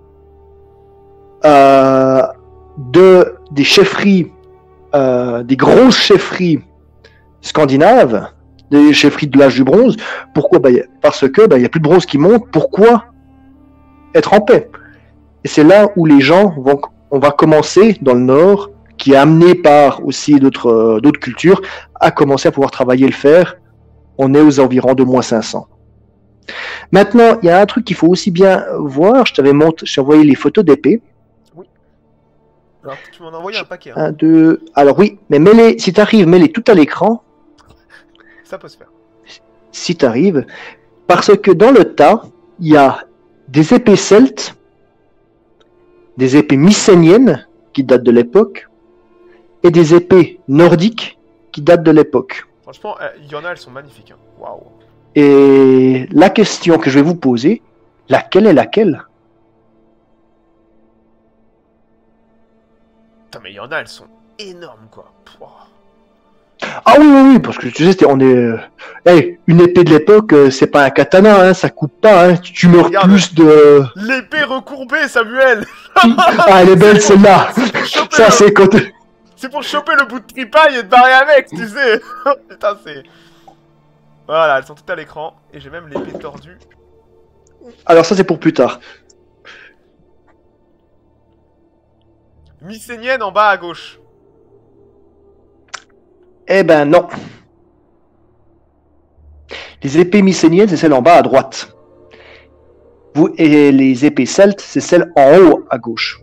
des chefferies, des grosses chefferies scandinaves, des chefferies de l'âge du bronze. Pourquoi? Parce que il y a plus de bronze qui monte. Pourquoi être en paix? Et c'est là où les gens on va commencer dans le nord, qui est amené par aussi d'autres cultures, à commencer à pouvoir travailler le fer. On est aux environs de moins 500. Maintenant, il y a un truc qu'il faut aussi bien voir. Je t'ai envoyé les photos d'épées. Oui. Alors, tu m'en as envoyé un paquet. Hein. 1, 2... Alors oui, mais si t'arrives, mets-les tout à l'écran. Ça peut se faire. Si t'arrives. Parce que dans le tas, il y a des épées celtes, des épées mycéniennes, qui datent de l'époque, et des épées nordiques, qui datent de l'époque. Franchement, il y en a, elles sont magnifiques. Hein. Waouh. Et la question que je vais vous poser, laquelle est laquelle? Putain, mais il y en a, elles sont énormes, quoi. Pouah. Ah oui, parce que tu sais, une épée de l'époque, c'est pas un katana, hein, ça coupe pas, hein, tu meurs Regarde, plus de... L'épée recourbée, Samuel. Ah, elle est belle celle-là. Ça, c'est quand... C'est pour choper le bout de tripaille et te barrer avec, tu sais. Putain, c'est... Voilà, elles sont toutes à l'écran. Et j'ai même l'épée tordue. Alors ça, c'est pour plus tard. Mycénienne en bas à gauche. Eh ben non. Les épées mycéniennes, c'est celle en bas à droite. Et les épées celtes, c'est celle en haut à gauche.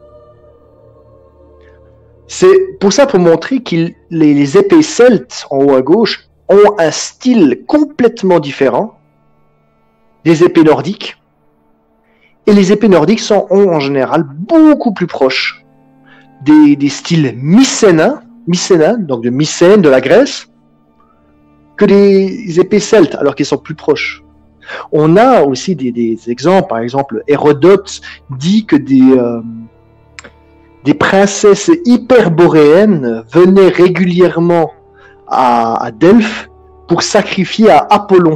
C'est pour ça, pour montrer que les épées celtes en haut à gauche ont un style complètement différent des épées nordiques. Et les épées nordiques ont en général beaucoup plus proches des styles mycéniens, donc de Mycène, de la Grèce, que des épées celtes, alors qu'ils sont plus proches. On a aussi des exemples, par exemple, Hérodote dit que des princesses hyperboréennes venaient régulièrement à Delphes pour sacrifier à Apollon.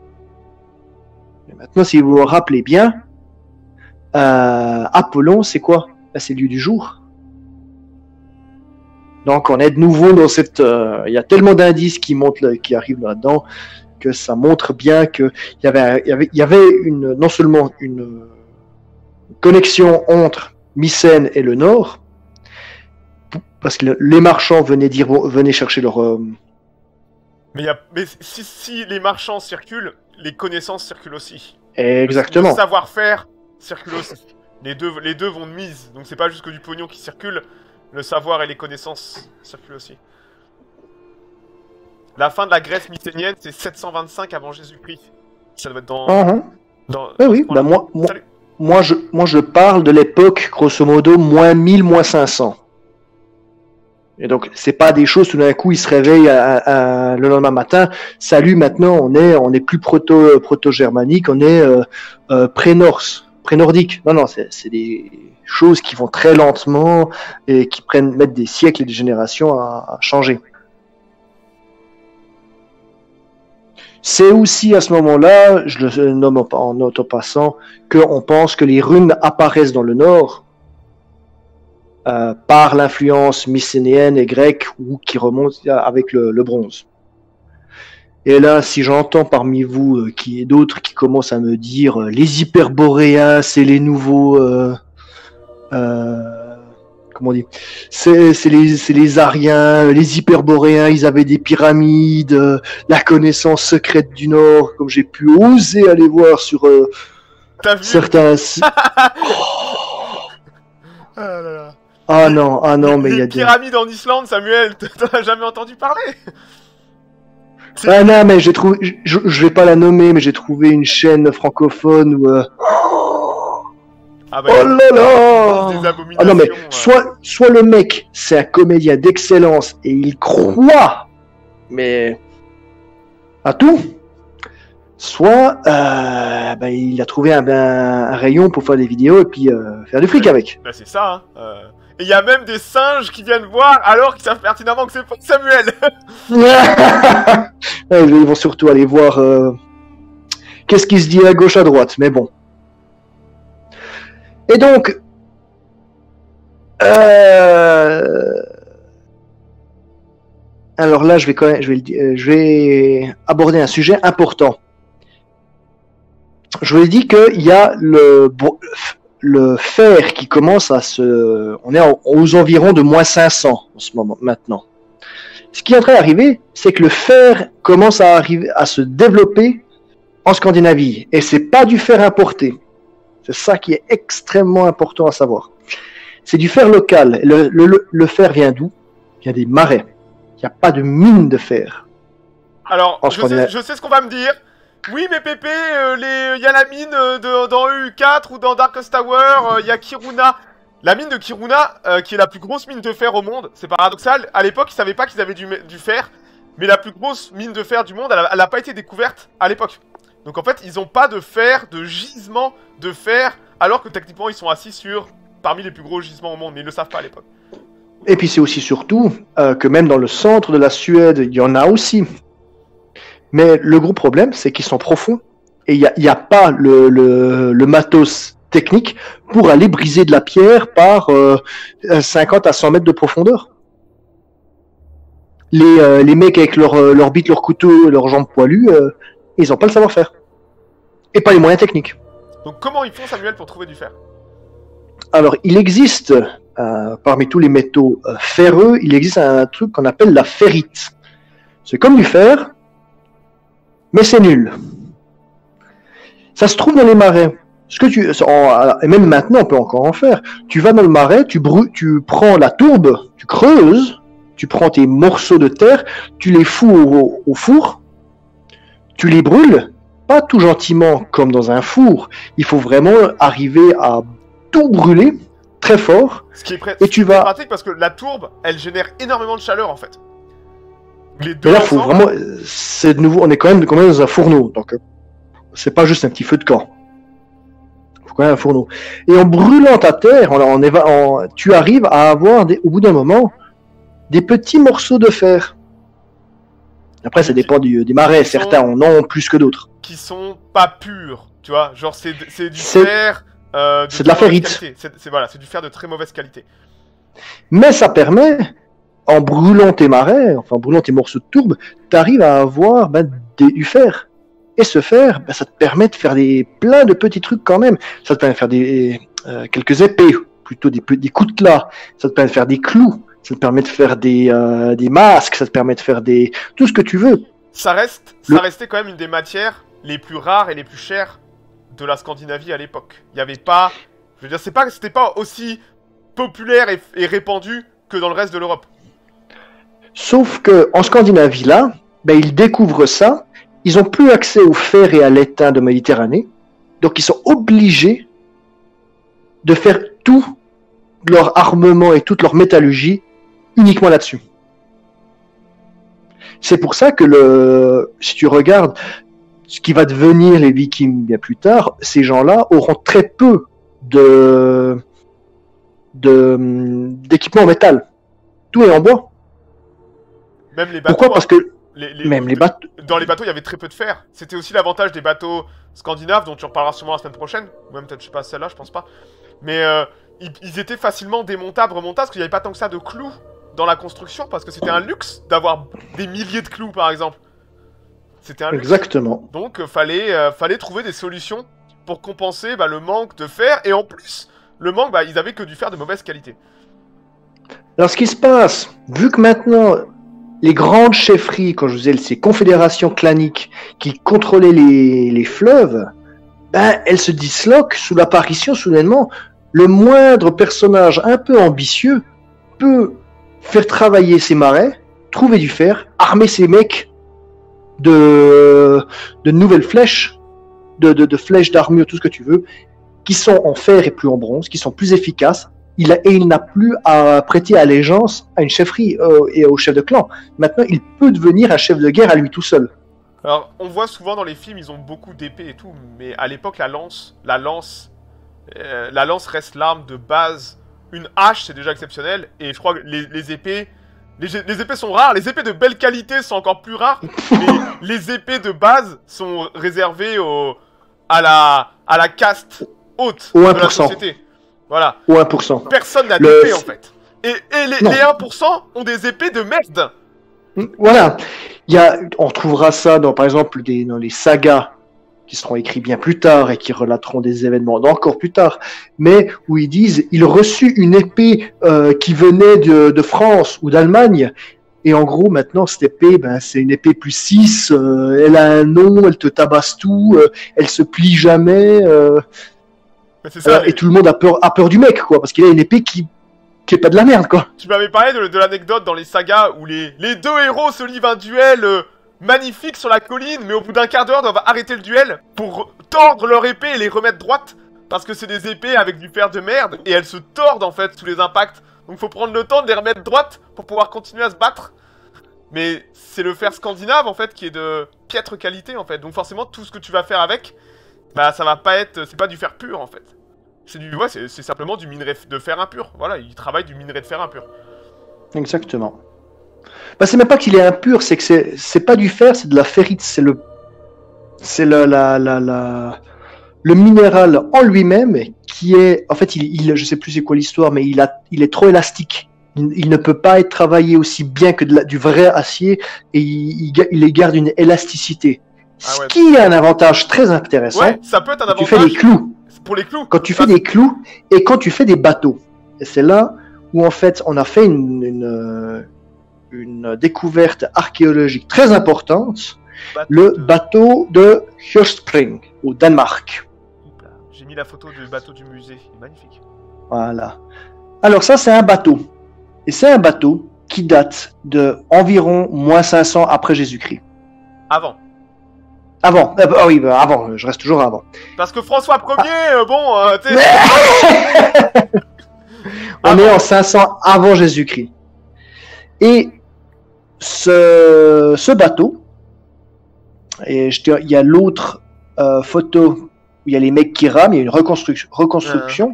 Et maintenant, si vous vous rappelez bien, Apollon, c'est quoi? C'est le dieu du jour. Donc, on est de nouveau dans cette... Il y a tellement d'indices qui arrivent là-dedans que ça montre bien qu'il y avait non seulement une connexion entre Mycène et le Nord, parce que les marchands venaient chercher leur... Mais si les marchands circulent, les connaissances circulent aussi. Exactement. Le savoir-faire circule aussi. Les deux vont de mise. Donc c'est pas juste que du pognon qui circule, le savoir et les connaissances circulent aussi. La fin de la Grèce mycénienne, c'est 725 avant Jésus-Christ. Ça doit être dans... Oui, bah moi je parle de l'époque, grosso modo, moins 1000, moins 500. Et donc, c'est pas des choses, tout d'un coup, ils se réveillent le lendemain matin. Salut, maintenant, on est plus proto-germanique, on est pré-norse, pré-nordique. Non, c'est des choses qui vont très lentement et qui mettent des siècles et des générations à changer. C'est aussi à ce moment-là, je le nomme en autopassant, qu'on pense que les runes apparaissent dans le nord par l'influence mycénienne et grecque ou qui remonte avec le bronze. Et là, si j'entends parmi vous d'autres qui commencent à me dire les hyperboréens, c'est les nouveaux... comment on dit, c'est les Ariens, les hyperboréens, ils avaient des pyramides, la connaissance secrète du Nord, comme j'ai pu oser aller voir sur certains... Ah non, mais il y a des pyramides en Islande, Samuel, t'en as jamais entendu parler? Ah non, mais j'ai trouvé, je vais pas la nommer, mais j'ai trouvé une chaîne francophone où... Ah bah, Oh là là! des abominations. Ah non, mais soit le mec, c'est un comédien d'excellence et il croit, mais à tout, soit il a trouvé un rayon pour faire des vidéos et puis faire du fric avec. Bah c'est ça, hein. Et il y a même des singes qui viennent voir alors qu'ils savent pertinemment que c'est pas Samuel. Ouais, ils vont surtout aller voir qu'est-ce qui se dit à gauche à droite, mais bon. Et donc, alors là, je vais aborder un sujet important. Je vous ai dit qu'il y a le fer qui commence à se... On est aux environs de moins 500 en ce moment, maintenant. Ce qui est en train d'arriver, c'est que le fer commence à se développer en Scandinavie. Et c'est pas du fer importé. C'est ça qui est extrêmement important à savoir. C'est du fer local. Le fer vient d'où? Il y a des marais. Il n'y a pas de mine de fer. Alors, je sais ce qu'on va me dire. Oui, mais Pépé, il y a la mine dans EU4 ou dans Darkest Tower, il y a Kiruna. La mine de Kiruna, qui est la plus grosse mine de fer au monde, c'est paradoxal. À l'époque, ils savaient pas qu'ils avaient du fer, mais la plus grosse mine de fer du monde, elle n'a pas été découverte à l'époque. Donc en fait, ils ont pas de fer, de gisement de fer, alors que techniquement, ils sont assis parmi les plus gros gisements au monde, mais ils le savent pas à l'époque. Et puis c'est aussi surtout que même dans le centre de la Suède, il y en a aussi. Mais le gros problème, c'est qu'ils sont profonds. Et il n'y a pas le matos technique pour aller briser de la pierre par 50 à 100 mètres de profondeur. Les mecs avec leur bite, leur couteau, leurs jambes poilues, ils n'ont pas le savoir-faire. Et pas les moyens techniques. Donc comment ils font, Samuel, pour trouver du fer? Alors, il existe, parmi tous les métaux ferreux, il existe un truc qu'on appelle la ferrite. C'est comme du fer, mais c'est nul. Ça se trouve dans les marais. Et même maintenant, on peut encore en faire. Tu vas dans le marais, tu prends la tourbe, tu creuses, tu prends tes morceaux de terre, tu les fous au four, tu les brûles, pas tout gentiment comme dans un four. Il faut vraiment arriver à tout brûler très fort. Ce qui est pratique parce que la tourbe, elle génère énormément de chaleur en fait. Les deux mais là, faut vraiment, c'est de nouveau, on est quand même dans un fourneau, donc c'est pas juste un petit feu de camp. Faut quand même un fourneau. Et en brûlant ta terre, tu arrives à avoir, au bout d'un moment, des petits morceaux de fer. Après, ça dépend des marais. Certains en ont plus que d'autres. Qui sont pas purs, tu vois. Genre, c'est du fer. C'est de la ferrite. C'est du fer de très mauvaise qualité. Mais ça permet, en brûlant tes marais, enfin en brûlant tes morceaux de tourbe, tu arrives à avoir du fer. Et ce fer, ça te permet de faire plein de petits trucs quand même. Ça te permet de faire quelques épées, plutôt des coutelas. Ça te permet de faire des clous. Ça te permet de faire des masques. Ça te permet de faire tout ce que tu veux. Ça restait quand même une des matières les plus rares et les plus chères de la Scandinavie à l'époque. Il y avait pas... Je veux dire, c'était pas aussi populaire et répandu que dans le reste de l'Europe. Sauf que en Scandinavie, là, ils découvrent ça. Ils n'ont plus accès au fer et à l'étain de Méditerranée. Donc, ils sont obligés de faire tout leur armement et toute leur métallurgie uniquement là-dessus. C'est pour ça que si tu regardes ce qui va devenir les Vikings bien plus tard, ces gens-là auront très peu d'équipement en métal. Tout est en bois. Même les bateaux. Pourquoi? Parce que dans les bateaux, il y avait très peu de fer. C'était aussi l'avantage des bateaux scandinaves, dont tu reparleras sûrement la semaine prochaine. Ou même peut-être, je sais pas, celle-là, je pense pas. Mais ils étaient facilement démontables, remontables, parce qu'il n'y avait pas tant que ça de clous dans la construction, parce que c'était un luxe d'avoir des milliers de clous, par exemple. C'était un luxe. Exactement. Donc, fallait trouver des solutions pour compenser le manque de fer. Et en plus, le manque, ils avaient que du fer de mauvaise qualité. Alors, ce qui se passe, vu que maintenant... Les grandes chefferies, quand je vous disais, ces confédérations claniques qui contrôlaient les fleuves, elles se disloquent sous l'apparition, soudainement, le moindre personnage un peu ambitieux peut faire travailler ses marais, trouver du fer, armer ses mecs de nouvelles flèches, de flèches d'armure, tout ce que tu veux, qui sont en fer et plus en bronze, qui sont plus efficaces. Il n'a plus à prêter allégeance à une chefferie et au chef de clan. Maintenant, il peut devenir un chef de guerre à lui tout seul. Alors, on voit souvent dans les films, ils ont beaucoup d'épées et tout, mais à l'époque, la lance reste l'arme de base. Une hache, c'est déjà exceptionnel, et je crois que les épées... Les épées sont rares, les épées de belle qualité sont encore plus rares, mais les épées de base sont réservées à la caste haute au 1%. De la société. Voilà. Au 1%. Personne n'a d'épée en fait. Et les 1% ont des épées de merde. Voilà. On trouvera ça par exemple dans les sagas qui seront écrits bien plus tard et qui relateront des événements encore plus tard, mais où ils disent il reçut une épée qui venait de France ou d'Allemagne, et en gros maintenant cette épée, c'est une épée plus 6, elle a un nom, elle te tabasse tout, elle se plie jamais, c'est ça, et tout le monde a peur du mec, quoi, parce qu'il a une épée qui est pas de la merde, quoi. Tu m'avais parlé de l'anecdote dans les sagas où les deux héros se livrent un duel magnifique sur la colline, mais au bout d'un quart d'heure doivent arrêter le duel pour tordre leur épée et les remettre droites, parce que c'est des épées avec du fer de merde, et elles se tordent en fait sous les impacts, donc faut prendre le temps de les remettre droites pour pouvoir continuer à se battre. Mais c'est le fer scandinave en fait qui est de piètre qualité en fait, donc forcément tout ce que tu vas faire avec, ça va pas être, c'est pas du fer pur en fait. C'est simplement du minerai de fer impur, voilà, ils travaillent du minerai de fer impur. Exactement. C'est même pas qu'il est impur, c'est que c'est pas du fer, c'est de la ferrite, c'est le minéral en lui-même qui est, en fait, je sais plus c'est quoi l'histoire, mais il est trop élastique. Il ne peut pas être travaillé aussi bien que du vrai acier, et il garde une élasticité. Ce qui est un avantage très intéressant. Ouais, ça peut être un avantage. Tu fais des clous. Pour les clous. Quand tu fais des clous et quand tu fais des bateaux. Et c'est là où en fait on a fait une découverte archéologique très importante, le bateau de Hjørspring, au Danemark. J'ai mis la photo du bateau du musée, magnifique. Voilà. Alors ça, c'est un bateau. Et c'est un bateau qui date de environ -500 après Jésus-Christ. Avant. Avant, avant, je reste toujours avant. Parce que François Ier, on est en 500 avant Jésus-Christ. Et ce bateau, et il y a l'autre photo où il y a les mecs qui rament, il y a une reconstruction.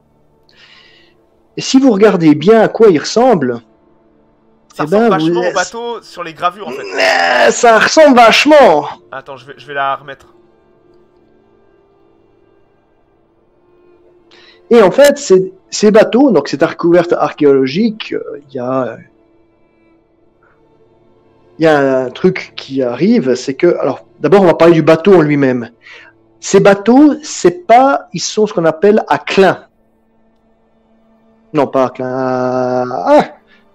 Et si vous regardez bien à quoi il ressemble, ça ressemble vachement au bateau sur les gravures en fait. Ça ressemble vachement. Attends, je vais la remettre. Et en fait, ces bateaux, donc cette découverte archéologique, il y a un truc qui arrive, c'est que, alors, d'abord, on va parler du bateau en lui-même. Ces bateaux, ils sont ce qu'on appelle à clin. Non, pas à clin.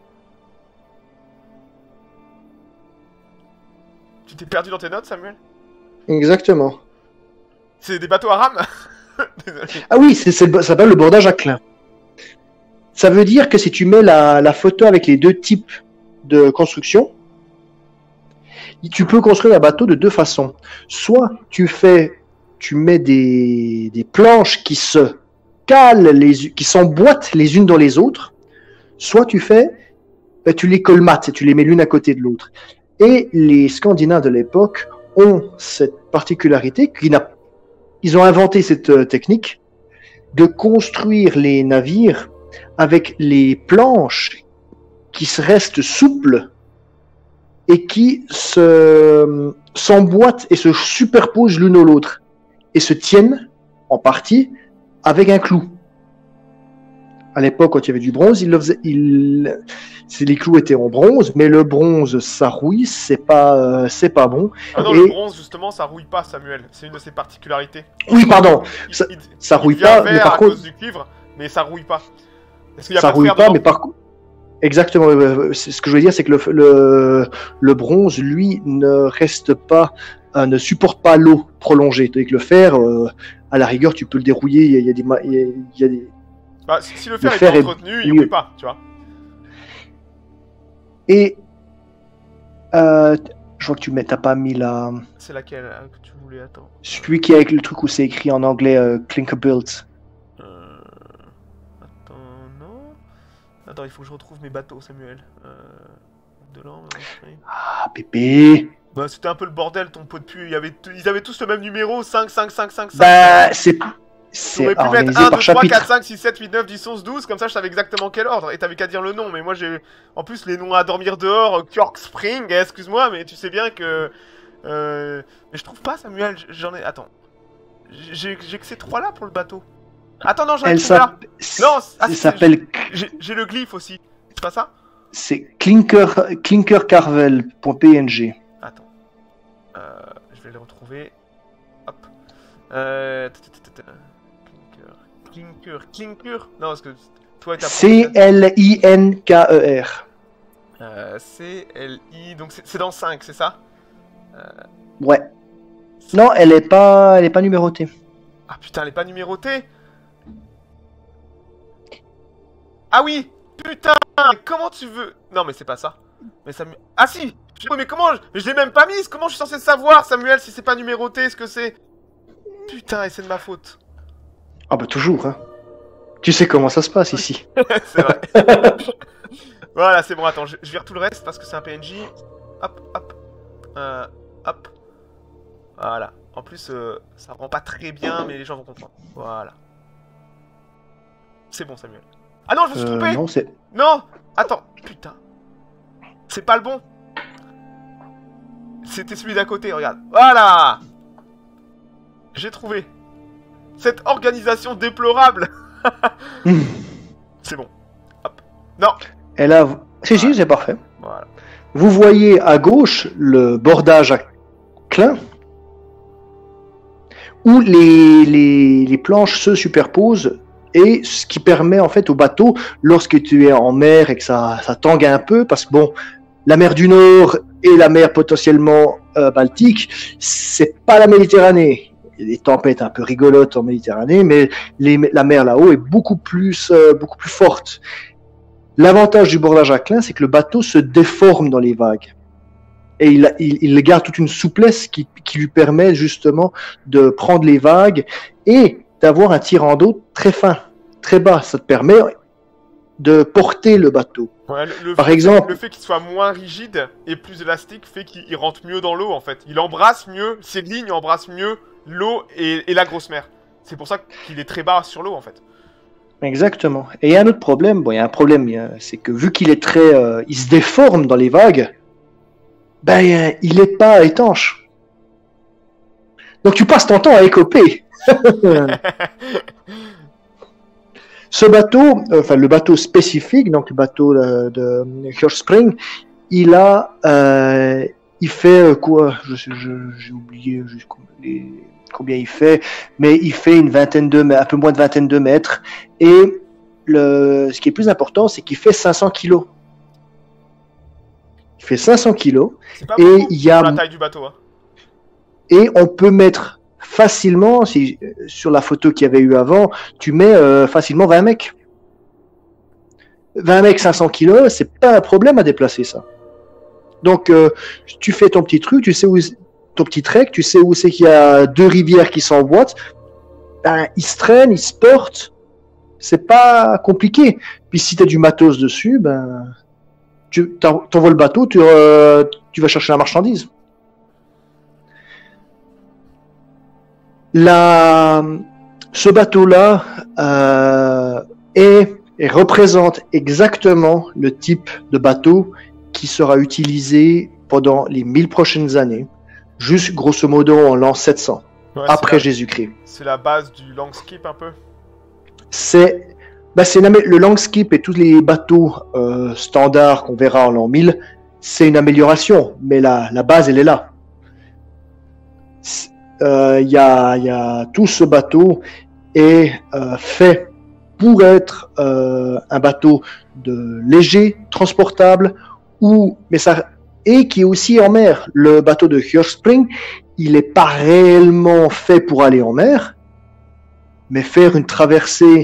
Tu t'es perdu dans tes notes, Samuel? Exactement. C'est des bateaux à rame? Désolé. Ah oui, ça s'appelle le bordage à clin. Ça veut dire que si tu mets la photo avec les deux types de construction, tu peux construire un bateau de deux façons. Soit tu mets des planches qui se calent, qui s'emboîtent les unes dans les autres, soit tu les colmates et tu les mets l'une à côté de l'autre. Et les Scandinaves de l'époque ont cette particularité ils ont inventé cette technique de construire les navires avec les planches qui restent souples et qui s'emboîtent et se superposent l'une à l'autre et se tiennent en partie avec un clou. À l'époque, quand il y avait du bronze, les clous étaient en bronze, mais le bronze, ça rouille, c'est pas bon. Ah non, le bronze, justement, ça rouille pas, Samuel. C'est une de ses particularités. Oui, pardon. Ça rouille pas, mais par contre... à cause du cuivre, mais ça rouille pas. Ça rouille pas, mais par contre... Exactement. Ce que je veux dire, c'est que le bronze, lui, ne supporte pas l'eau prolongée. Avec le fer, à la rigueur, tu peux le dérouiller. Il y a des si le fer est entretenu, il rouille pas, tu vois. Et Je vois que t'as pas mis la... C'est laquelle que tu voulais? Attends. Celui qui est avec le truc où c'est écrit en anglais Clinker Built. Attends, non. Attends, il faut que je retrouve mes bateaux, Samuel. Ah, bébé. Bah, c'était un peu le bordel, ton pot de pu. Ils avaient tous le même numéro, 5, 5, 5, 5, 5. Bah, c'est T'aurais pu mettre organisé 1, 2, par 3, 4, chapitre. 5, 6, 7, 8, 9, 10, 11, 12, comme ça je savais exactement quel ordre, et t'avais qu'à dire le nom, mais moi j'ai... En plus les noms à dormir dehors, Cork Spring, excuse-moi, mais tu sais bien que... Mais je trouve pas Samuel, j'en ai... Attends. J'ai que ces trois là pour le bateau. Attends, non, j'en ai trouvé là. Non, ça s'appelle... J'ai le glyphe aussi, c'est pas ça? C'est clinkercarvel.png. Attends. Je vais le retrouver. Hop. Clinker. Non, parce que toi et ta C-L-I-N-K-E-R. C-L-I. Donc c'est dans 5, c'est ça? Ouais. Non, elle est pas numérotée. Ah putain, elle est pas numérotée? Ah oui! Putain! Comment tu veux? Non, mais c'est pas ça. Mais ça... Ah si! Mais comment? Je l'ai même pas mise! Comment je suis censé savoir, Samuel, si c'est pas numéroté, ce que c'est? Putain, et c'est de ma faute. Ah bah toujours, hein. Tu sais comment ça se passe ici. C'est vrai. Voilà, c'est bon, attends, je vire tout le reste parce que c'est un PNJ. Hop, hop. Hop. Voilà. En plus, ça rend pas très bien, mais les gens vont comprendre. Voilà. C'est bon, Samuel. Ah non, je me suis trompé! Non, c'est... Non! Attends, putain. C'est pas le bon. C'était celui d'à côté, regarde. Voilà! J'ai trouvé. Cette organisation déplorable. C'est bon. Hop. Non. Elle a... Si, c'est parfait. Voilà. Vous voyez à gauche le bordage à clin, où les planches se superposent, et ce qui permet en fait au bateau, lorsque tu es en mer et que ça tangue un peu, parce que bon, la mer du Nord et la mer potentiellement Baltique, c'est pas la Méditerranée. Il y a des tempêtes un peu rigolotes en Méditerranée, mais la mer là-haut est beaucoup plus forte. L'avantage du bordage à clin, c'est que le bateau se déforme dans les vagues. Et il garde toute une souplesse qui lui permet justement de prendre les vagues et d'avoir un tirant d'eau très fin, très bas. Ça te permet de porter le bateau. Ouais, Par exemple, le fait qu'il soit moins rigide et plus élastique fait qu'il rentre mieux dans l'eau en fait. Il embrasse mieux, ses lignes embrassent mieux l'eau et la grosse mer. C'est pour ça qu'il est très bas sur l'eau en fait. Exactement. Et il y a un autre problème. Bon, il y a un problème, c'est que vu qu'il est très, il se déforme dans les vagues, ben il est pas étanche. Donc tu passes ton temps à écoper. Ce bateau, enfin le bateau spécifique, donc le bateau de Hirschspring, il fait quoi? J'ai oublié combien il fait, mais il fait un peu moins de vingtaine de mètres. Et ce qui est plus important, c'est qu'il fait 500 kilos. Il fait 500 kilos. C'est pas beaucoup pour la taille du bateau. Hein. Et on peut mettre facilement, sur la photo qu'il y avait eu avant, tu mets facilement 20 mecs. 20 mecs, 500 kilos, c'est pas un problème à déplacer ça. Donc, tu fais ton petit truc, tu sais où ton petit trek, tu sais où c'est qu'il y a deux rivières qui s'emboîtent, ben, ils se traînent, ils se portent, c'est pas compliqué. Puis si tu as du matos dessus, ben, tu t'envoies le bateau, tu vas chercher la marchandise. Ce bateau-là représente exactement le type de bateau qui sera utilisé pendant les 1000 prochaines années, juste grosso modo en l'an 700, après Jésus-Christ. C'est la base du Longskip un peu? Le Longskip et tous les bateaux standards qu'on verra en l'an 1000, c'est une amélioration, mais la base, elle est là. Il y a tout ce bateau est fait pour être un bateau léger, transportable, et qui est aussi en mer. Le bateau de Hirschspring, il n'est pas réellement fait pour aller en mer, mais faire une traversée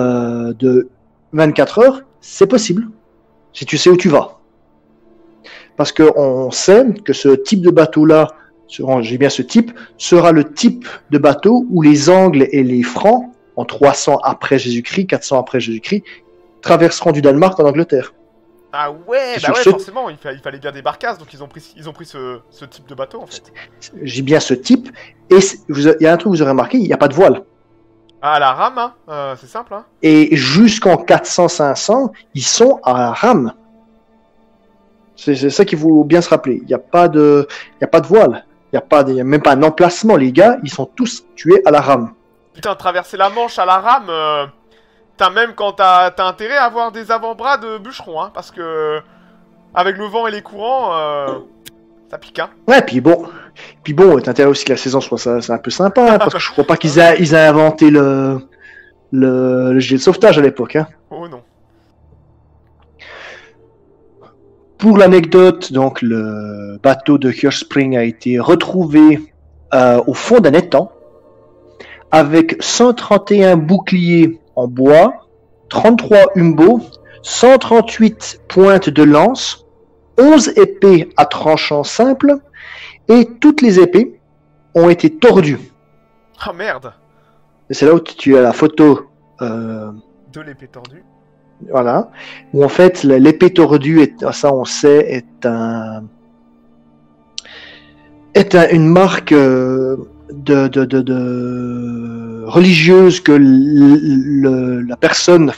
de 24 heures, c'est possible, si tu sais où tu vas. Parce qu'on sait que ce type de bateau-là, j'ai bien ce type, sera le type de bateau où les Angles et les Francs, en 300 après Jésus-Christ, 400 après Jésus-Christ, traverseront du Danemark en Angleterre. Ah ouais, bah ouais, forcément, il fallait bien des barcasses, donc ils ont pris ce type de bateau, en fait. J'ai bien ce type, et il y a un truc que vous aurez remarqué, il n'y a pas de voile. Ah, la rame, hein, c'est simple, hein. Et jusqu'en 400-500, ils sont à la rame. C'est ça qu'il faut bien se rappeler. Il n'y a pas de voile. Il n'y a même pas un emplacement, les gars, ils sont tous tués à la rame. Putain, traverser la Manche à la rame... T'as même quand t'as intérêt à avoir des avant-bras de bûcheron, hein, parce que avec le vent et les courants, ça pique, hein. Ouais, puis bon, t'as intérêt aussi que la saison soit c'est un peu sympa, hein, parce que je crois pas qu'ils aient inventé le gilet de sauvetage à l'époque, hein. Oh non. Pour l'anecdote, donc le bateau de Hirschspring a été retrouvé au fond d'un étang avec 131 boucliers en bois, 33 humbots, 138 pointes de lance, 11 épées à tranchant simple, et toutes les épées ont été tordues. Ah merde! Et c'est là où tu as la photo de l'épée tordue. Voilà. Où en fait l'épée tordue, ça on sait, une marque de religieuse que la personne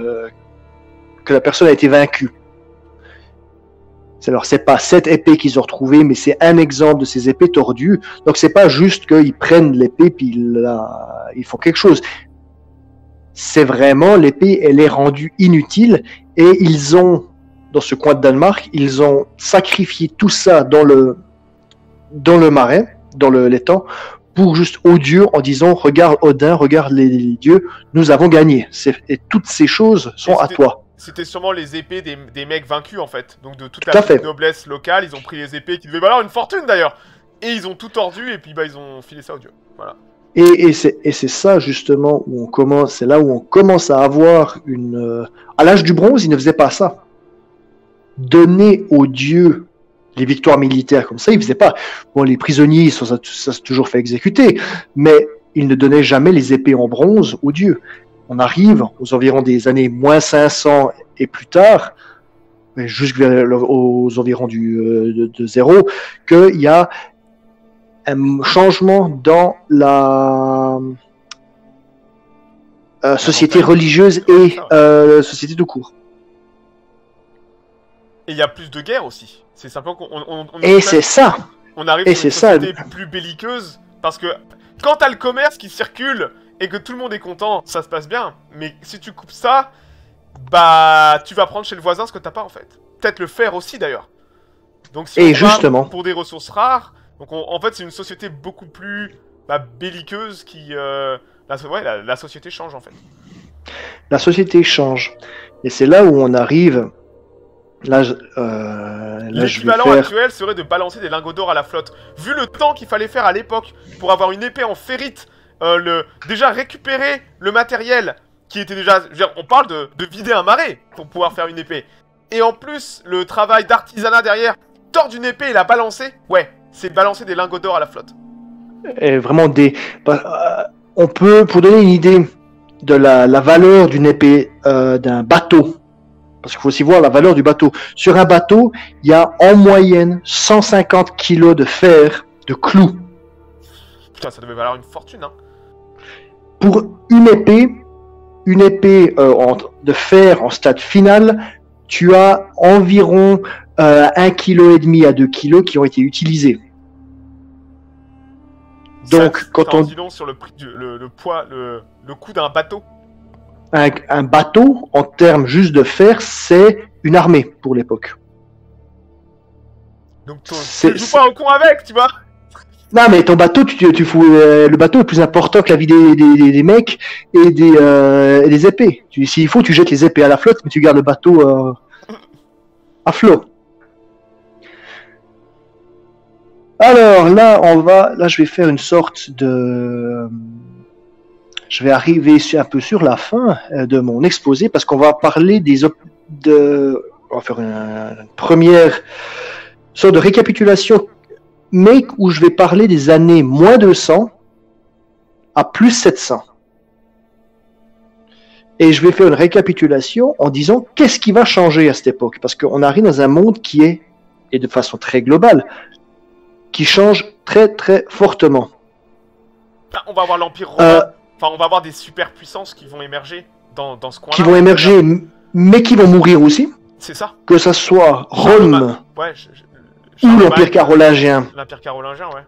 a été vaincue. Alors c'est pas cette épée qu'ils ont retrouvée, mais c'est un exemple de ces épées tordues. Donc c'est pas juste qu'ils prennent l'épée puis ils font quelque chose. C'est vraiment l'épée, elle est rendue inutile, et ils ont, dans ce coin de Danemark, ils ont sacrifié tout ça dans le marais, dans l'étang, pour juste aux dieux, en disant regarde Odin, regarde les dieux, nous avons gagné. Et toutes ces choses sont à toi. C'était sûrement les épées des mecs vaincus, en fait. Donc de toute la noblesse locale, ils ont pris les épées qui devaient valoir une fortune d'ailleurs. Et ils ont tout tordu, et puis bah ils ont filé ça aux dieux. Voilà. Et c'est ça justement où on commence, c'est là où on commence à avoir à l'âge du bronze, ils ne faisaient pas ça. Donner aux dieux les victoires militaires comme ça, ils faisaient pas. Bon, les prisonniers, ça s'est toujours fait exécuter, mais ils ne donnaient jamais les épées en bronze aux dieux. On arrive aux environs des années moins 500 et plus tard, aux environs de zéro, qu'il y a un changement dans la société religieuse et société de cours. Et il y a plus de guerres aussi. C'est simplement c'est ça. On arrive sur une société plus belliqueuse, parce que quand t'as le commerce qui circule et que tout le monde est content, ça se passe bien. Mais si tu coupes ça, bah tu vas prendre chez le voisin ce que t'as pas en fait. Peut-être le fer aussi d'ailleurs. Donc si justement pour des ressources rares, donc en fait c'est une société beaucoup plus belliqueuse qui la société change en fait. La société change, et c'est là où on arrive. L'équivalent actuel serait de balancer des lingots d'or à la flotte. Vu le temps qu'il fallait faire à l'époque pour avoir une épée en ferrite, déjà récupérer le matériel qui était déjà... on parle de vider un marais pour pouvoir faire une épée. Et en plus, le travail d'artisanat derrière, tordre une épée et la balancer, ouais, c'est balancer des lingots d'or à la flotte. Et vraiment on peut, pour donner une idée de la valeur d'une épée, d'un bateau, parce qu'il faut aussi voir la valeur du bateau. Sur un bateau, il y a en moyenne 150 kilos de fer, de clous. Putain, ça devait valoir une fortune, hein. Pour une épée de fer en stade final, tu as environ 1,5 kg à 2 kg qui ont été utilisés. Donc, quand on dit sur le prix le poids, le coût d'un bateau. Un bateau, en termes juste de fer, c'est une armée pour l'époque. Donc tu joues pas au con avec, tu vois. Non, mais ton bateau, tu fous le bateau est plus important que la vie des mecs et des épées. S'il faut, tu jettes les épées à la flotte, mais tu gardes le bateau à flot. Alors là, je vais faire une sorte de... Je vais arriver un peu sur la fin de mon exposé, parce qu'on va parler on va faire une première sorte de récapitulation, mais où je vais parler des années moins 200 à plus 700. Et je vais faire une récapitulation en disant qu'est-ce qui va changer à cette époque. Parce qu'on arrive dans un monde qui est, et de façon très globale, qui change très très fortement. On va avoir l'Empire romain, enfin on va avoir des superpuissances qui vont émerger dans ce coin-là. Qui vont émerger, mais qui vont mourir aussi. C'est ça. Que ça soit Rome ouais, ou l'Empire carolingien. L'Empire carolingien, ouais.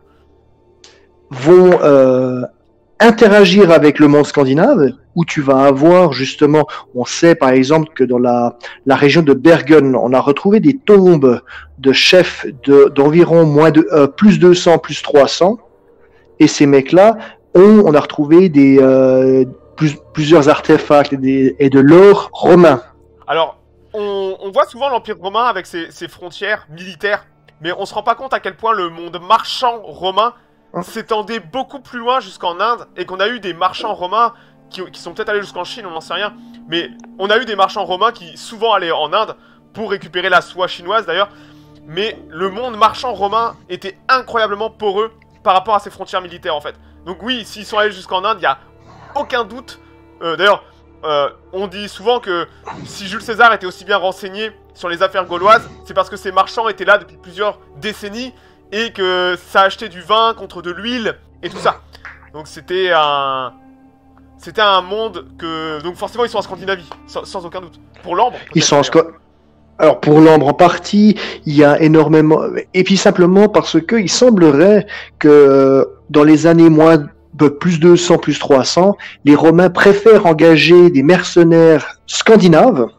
Vont interagir avec le monde scandinave, où tu vas avoir justement, on sait par exemple que dans la région de Bergen, on a retrouvé des tombes de chefs d'environ plus 200, plus 300, et ces mecs-là, on a retrouvé plusieurs artefacts et de l'or romain. Alors, on voit souvent l'Empire romain avec ses frontières militaires, mais on se rend pas compte à quel point le monde marchand romain s'étendait beaucoup plus loin jusqu'en Inde, et qu'on a eu des marchands romains qui sont peut-être allés jusqu'en Chine, on n'en sait rien, mais on a eu des marchands romains qui souvent allaient en Inde pour récupérer la soie chinoise d'ailleurs, mais le monde marchand romain était incroyablement poreux par rapport à ses frontières militaires en fait. Donc oui, s'ils sont allés jusqu'en Inde, il n'y a aucun doute. D'ailleurs, on dit souvent que si Jules César était aussi bien renseigné sur les affaires gauloises, c'est parce que ces marchands étaient là depuis plusieurs décennies, et que ça achetait du vin contre de l'huile, et tout ça. Donc c'était un monde que... Donc forcément ils sont en Scandinavie, sans aucun doute. Pour l'ambre. Ils sont Alors pour l'ambre en partie, il y a énormément... Et puis simplement parce que il semblerait que dans les années plus 200, plus 300, les Romains préfèrent engager des mercenaires scandinaves,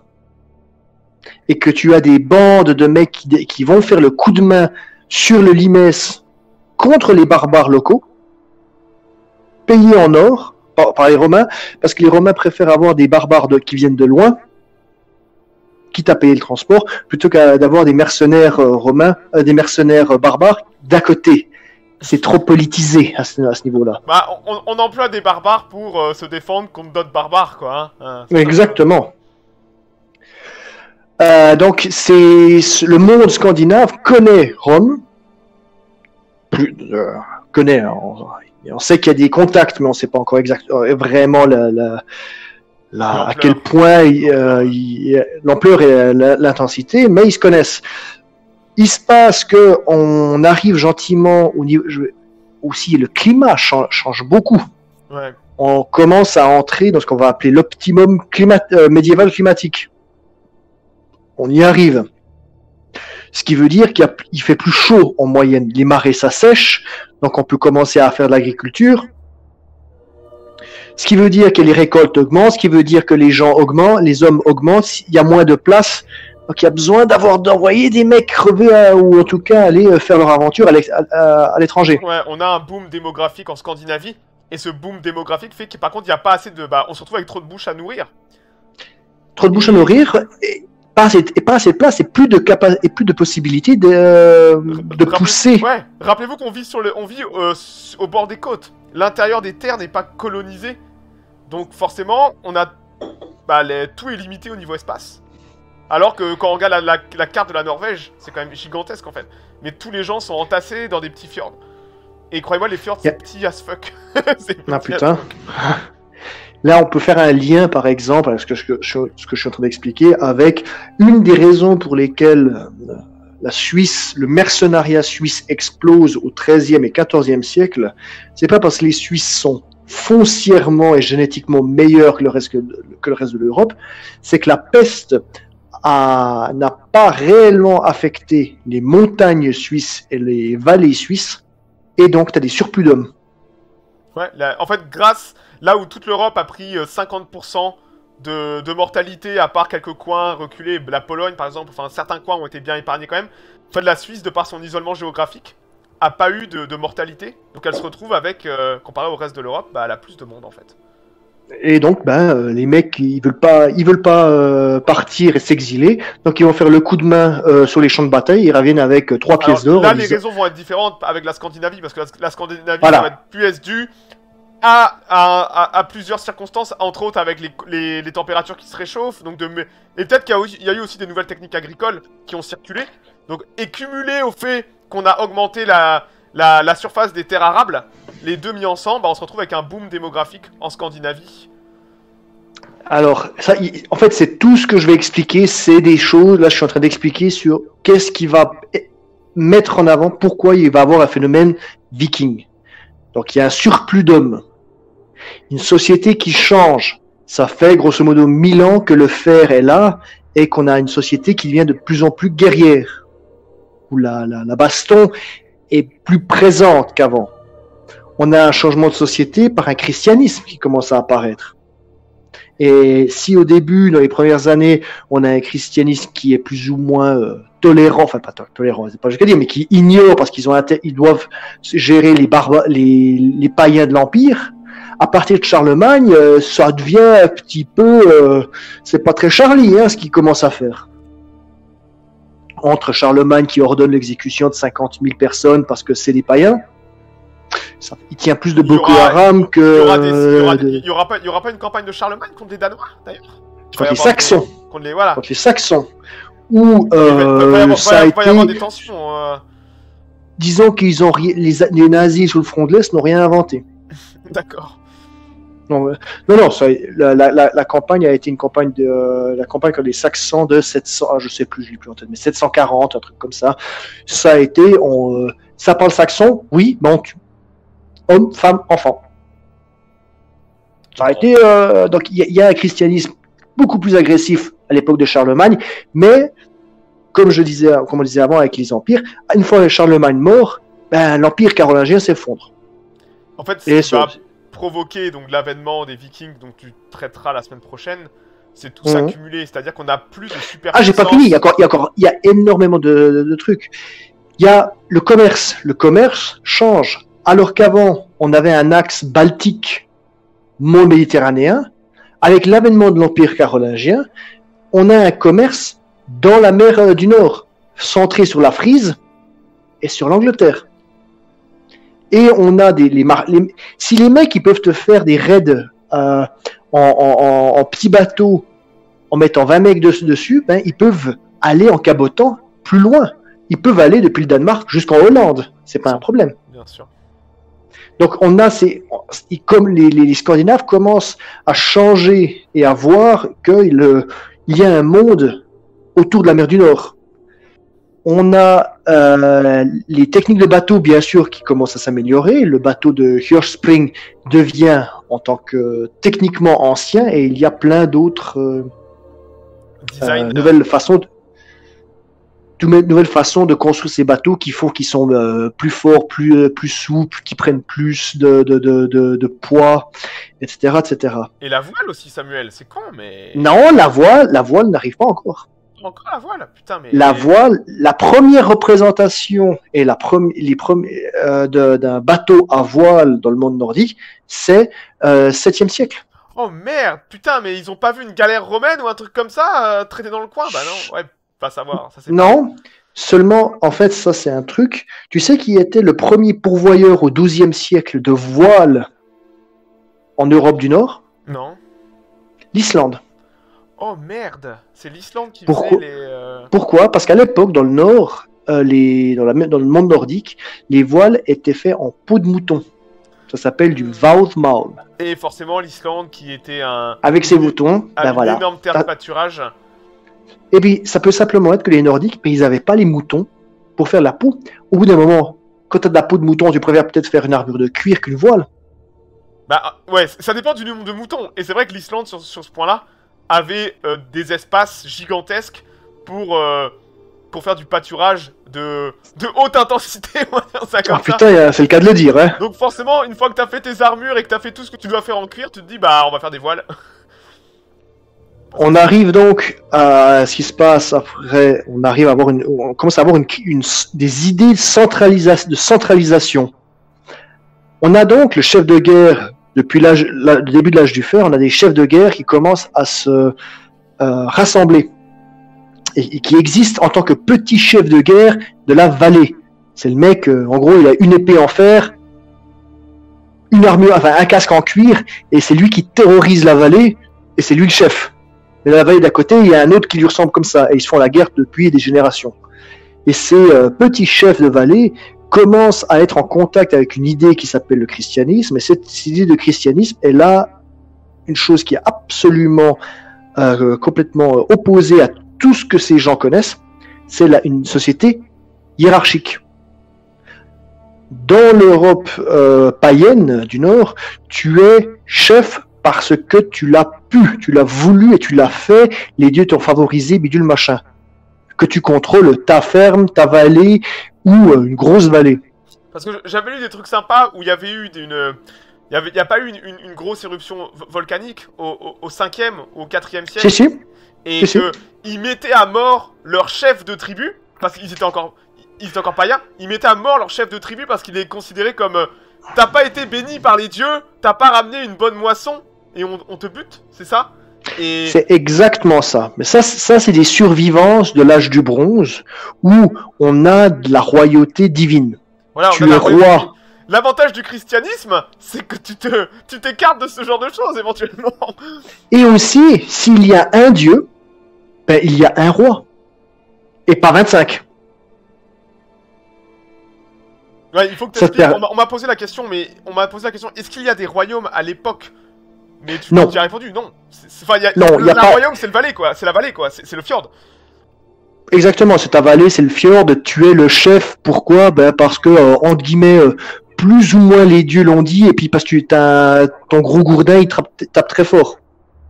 et que tu as des bandes de mecs qui vont faire le coup de main sur le Limès contre les barbares locaux, payés en or par les Romains, parce que les Romains préfèrent avoir des barbares qui viennent de loin, quitte à payer le transport, plutôt qu'à d'avoir des mercenaires romains, des mercenaires barbares d'à côté. C'est trop politisé à ce niveau-là. Bah, on emploie des barbares pour se défendre contre d'autres barbares, quoi. Exactement. Donc, le monde scandinave connaît Rome, on sait qu'il y a des contacts, mais on ne sait pas encore vraiment à quel point l'ampleur et l'intensité, mais ils se connaissent. Il se passe qu'on arrive gentiment au niveau, aussi le climat change beaucoup. Ouais. On commence à entrer dans ce qu'on va appeler l'optimum médiéval climatique. On y arrive. Ce qui veut dire qu'il fait plus chaud en moyenne. Les marées s'assèchent, donc on peut commencer à faire de l'agriculture. Ce qui veut dire que les récoltes augmentent, ce qui veut dire que les gens augmentent, les hommes augmentent, il y a moins de place. Donc il y a besoin d'envoyer des mecs crever ou en tout cas aller faire leur aventure à l'étranger. Ouais, on a un boom démographique en Scandinavie, et ce boom démographique fait que par contre il n'y a pas assez de... on se retrouve avec trop de bouches à nourrir. Trop de bouches à nourrir, et pas assez de place, et plus de possibilités de pousser. Ouais, rappelez-vous qu'on vit au bord des côtes. L'intérieur des terres n'est pas colonisé. Donc forcément, on a... tout est limité au niveau espace. Alors que quand on regarde la carte de la Norvège, c'est quand même gigantesque en fait. Mais tous les gens sont entassés dans des petits fjords. Et croyez-moi, les fjords, c'est petit as fuck. Ah putain. Là, on peut faire un lien, par exemple, avec ce que je suis en train d'expliquer, avec une des raisons pour lesquelles la Suisse, le mercenariat suisse explose au XIIIe et XIVe siècle. C'est pas parce que les Suisses sont foncièrement et génétiquement meilleurs que le reste de l'Europe, c'est que la peste n'a pas réellement affecté les montagnes suisses et les vallées suisses, et donc tu as des surplus d'hommes. Ouais, en fait, là où toute l'Europe a pris 50% de mortalité, à part quelques coins reculés, la Pologne par exemple, enfin certains coins ont été bien épargnés quand même, en fait la Suisse, de par son isolement géographique, a pas eu de mortalité, donc elle se retrouve avec, comparé au reste de l'Europe, elle a plus de monde en fait. Et donc, les mecs, ils veulent pas partir et s'exiler, donc ils vont faire le coup de main sur les champs de bataille, ils reviennent avec 3 pièces d'or. Là, les raisons vont être différentes avec la Scandinavie, parce que la Scandinavie va être plus due à plusieurs circonstances, entre autres avec les températures qui se réchauffent, donc et peut-être qu'il y a eu aussi des nouvelles techniques agricoles qui ont circulé, Donc, et cumulé au fait qu'on a augmenté la surface des terres arables, les deux mis ensemble, bah, on se retrouve avec un boom démographique en Scandinavie. Alors, ça, en fait, c'est tout ce que je vais expliquer, c'est des choses, là je suis en train d'expliquer sur qu'est-ce qui va mettre en avant, pourquoi il va avoir un phénomène viking. Donc il y a un surplus d'hommes, une société qui change, ça fait grosso modo 1000 ans que le fer est là, et qu'on a une société qui devient de plus en plus guerrière, où la baston est plus présente qu'avant. On a un changement de société par un christianisme qui commence à apparaître. Et si au début, dans les premières années, on a un christianisme qui est plus ou moins tolérant, enfin pas tolérant, c'est pas ce que je veux dire, mais qui ignore parce qu'ils ils doivent gérer les païens de l'Empire, à partir de Charlemagne, ça devient un petit peu... c'est pas très Charlie, hein, ce qu'il commence à faire. Entre Charlemagne qui ordonne l'exécution de 50 000 personnes parce que c'est des païens, il tient plus de Boko Haram que... Il y aura pas une campagne de Charlemagne contre les Danois, d'ailleurs? Contre les Saxons. Voilà. Contre les Saxons. Où ça a été... y avoir des tensions. Disons qu'ils ont les nazis sur le front de l'Est n'ont rien inventé. D'accord. Non, la campagne a été une campagne la campagne contre les Saxons de 700, je sais plus, je l'ai plus en tête, mais 740, un truc comme ça. Ça a été, ça parle saxon, oui, donc hommes, femmes, enfants. Ça a été, donc il y a un christianisme beaucoup plus agressif à l'époque de Charlemagne, mais comme on disait avant avec les empires, une fois Charlemagne mort, ben, l'empire carolingien s'effondre. En fait, ce qui va provoquer donc l'avènement des Vikings, dont tu traiteras la semaine prochaine, c'est tout ça cumulé, c'est-à-dire qu'on a plus de super. Ah, j'ai pas fini. Il y a énormément de trucs. Il y a le commerce. Le commerce change. Alors qu'avant, on avait un axe baltique, monde méditerranéen. Avec l'avènement de l'empire carolingien, on a un commerce dans la mer du Nord, centré sur la Frise et sur l'Angleterre. Et on a si les mecs ils peuvent te faire des raids en petits bateaux en mettant 20 mecs dessus, ben, ils peuvent aller en cabotant plus loin. Ils peuvent aller depuis le Danemark jusqu'en Hollande. C'est pas un problème. Bien sûr. Donc on a comme les Scandinaves commencent à changer et à voir qu'il y a un monde autour de la mer du Nord. On a les techniques de bateau, bien sûr, qui commencent à s'améliorer. Le bateau de Hirschspring devient, en tant que techniquement ancien, et il y a plein d'autres nouvelles façons de construire ces bateaux qui sont plus forts, plus souples, qui prennent plus de poids, etc., etc. Et la voile aussi, Samuel, c'est con, mais... Non, la voile n'arrive pas encore. Encore la voile, putain, mais... La voile, la première représentation et d'un bateau à voile dans le monde nordique, c'est 7e siècle. Oh merde, putain, mais ils ont pas vu une galère romaine ou un truc comme ça traité dans le coin? Bah non, ouais, pas savoir. Ça, non, seulement, en fait, ça c'est un truc. Tu sais qui était le premier pourvoyeur au 12e siècle de voile en Europe du Nord? Non. L'Islande. Oh merde, c'est l'Islande qui faisait les... Pourquoi? Parce qu'à l'époque, dans le Nord, dans le monde nordique, les voiles étaient faits en peau de mouton. Ça s'appelle du Vaudmaul. Et forcément, l'Islande qui était avec ses moutons, ben voilà. Une énorme terre de pâturage. Et puis, ça peut simplement être que les Nordiques, ils n'avaient pas les moutons pour faire la peau. Au bout d'un moment, quand tu as de la peau de mouton, tu préfères peut-être faire une armure de cuir qu'une voile. Bah ouais, ça dépend du nombre de moutons. Et c'est vrai que l'Islande, sur ce point-là, avait des espaces gigantesques pour faire du pâturage de haute intensité, on va dire ça comme ça. Putain, c'est le cas de le dire, hein. Donc forcément, une fois que t'as fait tes armures et que t'as fait tout ce que tu dois faire en cuir, tu te dis, bah, on va faire des voiles. On arrive donc à ce qui se passe après, on commence à avoir des idées de centralisation. On a donc le chef de guerre. Depuis le début de l'âge du fer, on a des chefs de guerre qui commencent à se rassembler et qui existent en tant que petits chefs de guerre de la vallée. C'est le mec, en gros, il a une épée en fer, une armure, enfin un casque en cuir, et c'est lui qui terrorise la vallée, et c'est lui le chef. Mais dans la vallée d'à côté, il y a un autre qui lui ressemble comme ça, et ils se font la guerre depuis des générations. Et ces petits chefs de vallée commencent à être en contact avec une idée qui s'appelle le christianisme. Et cette idée de christianisme est là une chose qui est absolument complètement opposée à tout ce que ces gens connaissent. C'est une société hiérarchique. Dans l'Europe païenne du Nord, tu es chef parce que tu l'as pu, tu l'as voulu et tu l'as fait. Les dieux t'ont favorisé, bidule machin. Que tu contrôles ta ferme, ta vallée ou une grosse vallée. Parce que j'avais lu des trucs sympas où il y avait eu il n'y a pas eu une grosse éruption volcanique au 5e, au 4e siècle. Si. Et qu'ils mettaient à mort leur chef de tribu, parce qu'ils étaient encore païens, ils mettaient à mort leur chef de tribu parce qu'il est considéré comme t'as pas été béni par les dieux, t'as pas ramené une bonne moisson, et on te bute, c'est ça? Et... C'est exactement ça. Mais ça c'est des survivances de l'âge du bronze, où on a de la royauté divine. Voilà, tu es roi. L'avantage du christianisme, c'est que tu t'écartes de ce genre de choses, éventuellement. Et aussi, s'il y a un dieu, ben, il y a un roi. Et pas 25. Ouais, il faut que t'expliques. On m'a posé la question, est-ce qu'il y a des royaumes à l'époque? Mais tu as répondu, non. Un royaume, c'est le Valais, quoi. C'est la vallée, quoi. C'est le fjord. Exactement, c'est ta vallée, c'est le fjord. Tu es le chef. Pourquoi? Ben, parce que, entre guillemets, plus ou moins les dieux l'ont dit, et puis parce que ton gros gourdin, il tape très fort.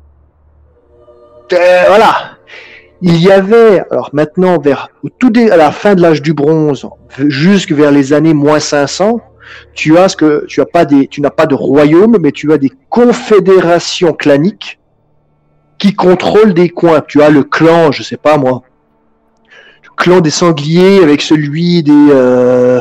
Voilà. Il y avait, alors maintenant, à la fin de l'âge du bronze, jusque vers les années moins 500, tu n'as pas de royaume, mais tu as des confédérations claniques qui contrôlent des coins. Tu as le clan, je sais pas moi, le clan des sangliers avec celui des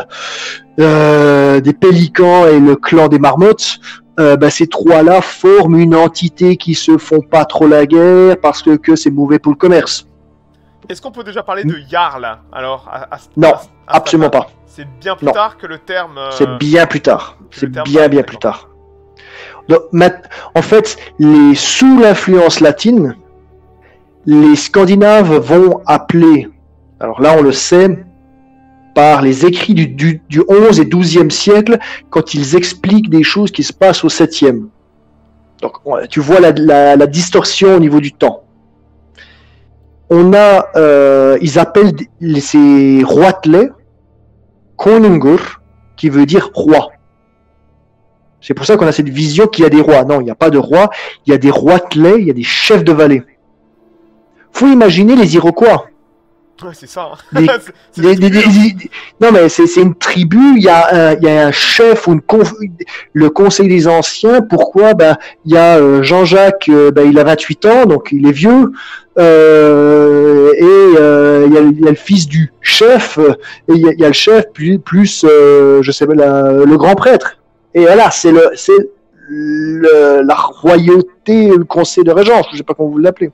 pélicans et le clan des marmottes. Ces trois-là forment une entité qui se font pas trop la guerre parce que c'est mauvais pour le commerce. Est-ce qu'on peut déjà parler de Jarl, alors Non, absolument pas. C'est bien plus tard que le terme... C'est bien plus tard. C'est bien plus tard. Donc, en fait, sous l'influence latine, les Scandinaves vont appeler, alors là on le sait, par les écrits du 11 et 12e siècle, quand ils expliquent des choses qui se passent au 7e. Donc tu vois la distorsion au niveau du temps. Ils appellent ces roitelets konungur, qui veut dire roi. C'est pour ça qu'on a cette vision qu'il y a des rois. Non, il n'y a pas de rois, il y a des roitelets, il y a des chefs de vallée. Faut imaginer les Iroquois. Ouais, c'est ça. Non, mais c'est une tribu, il y a un chef ou le conseil des anciens. Pourquoi? Il y a Jean-Jacques, il a 28 ans, donc il est vieux. Il y a le fils du chef, et il y a le chef plus je sais pas, le grand prêtre. Et voilà, c'est la royauté, le conseil de régence, je sais pas comment vous l'appelez.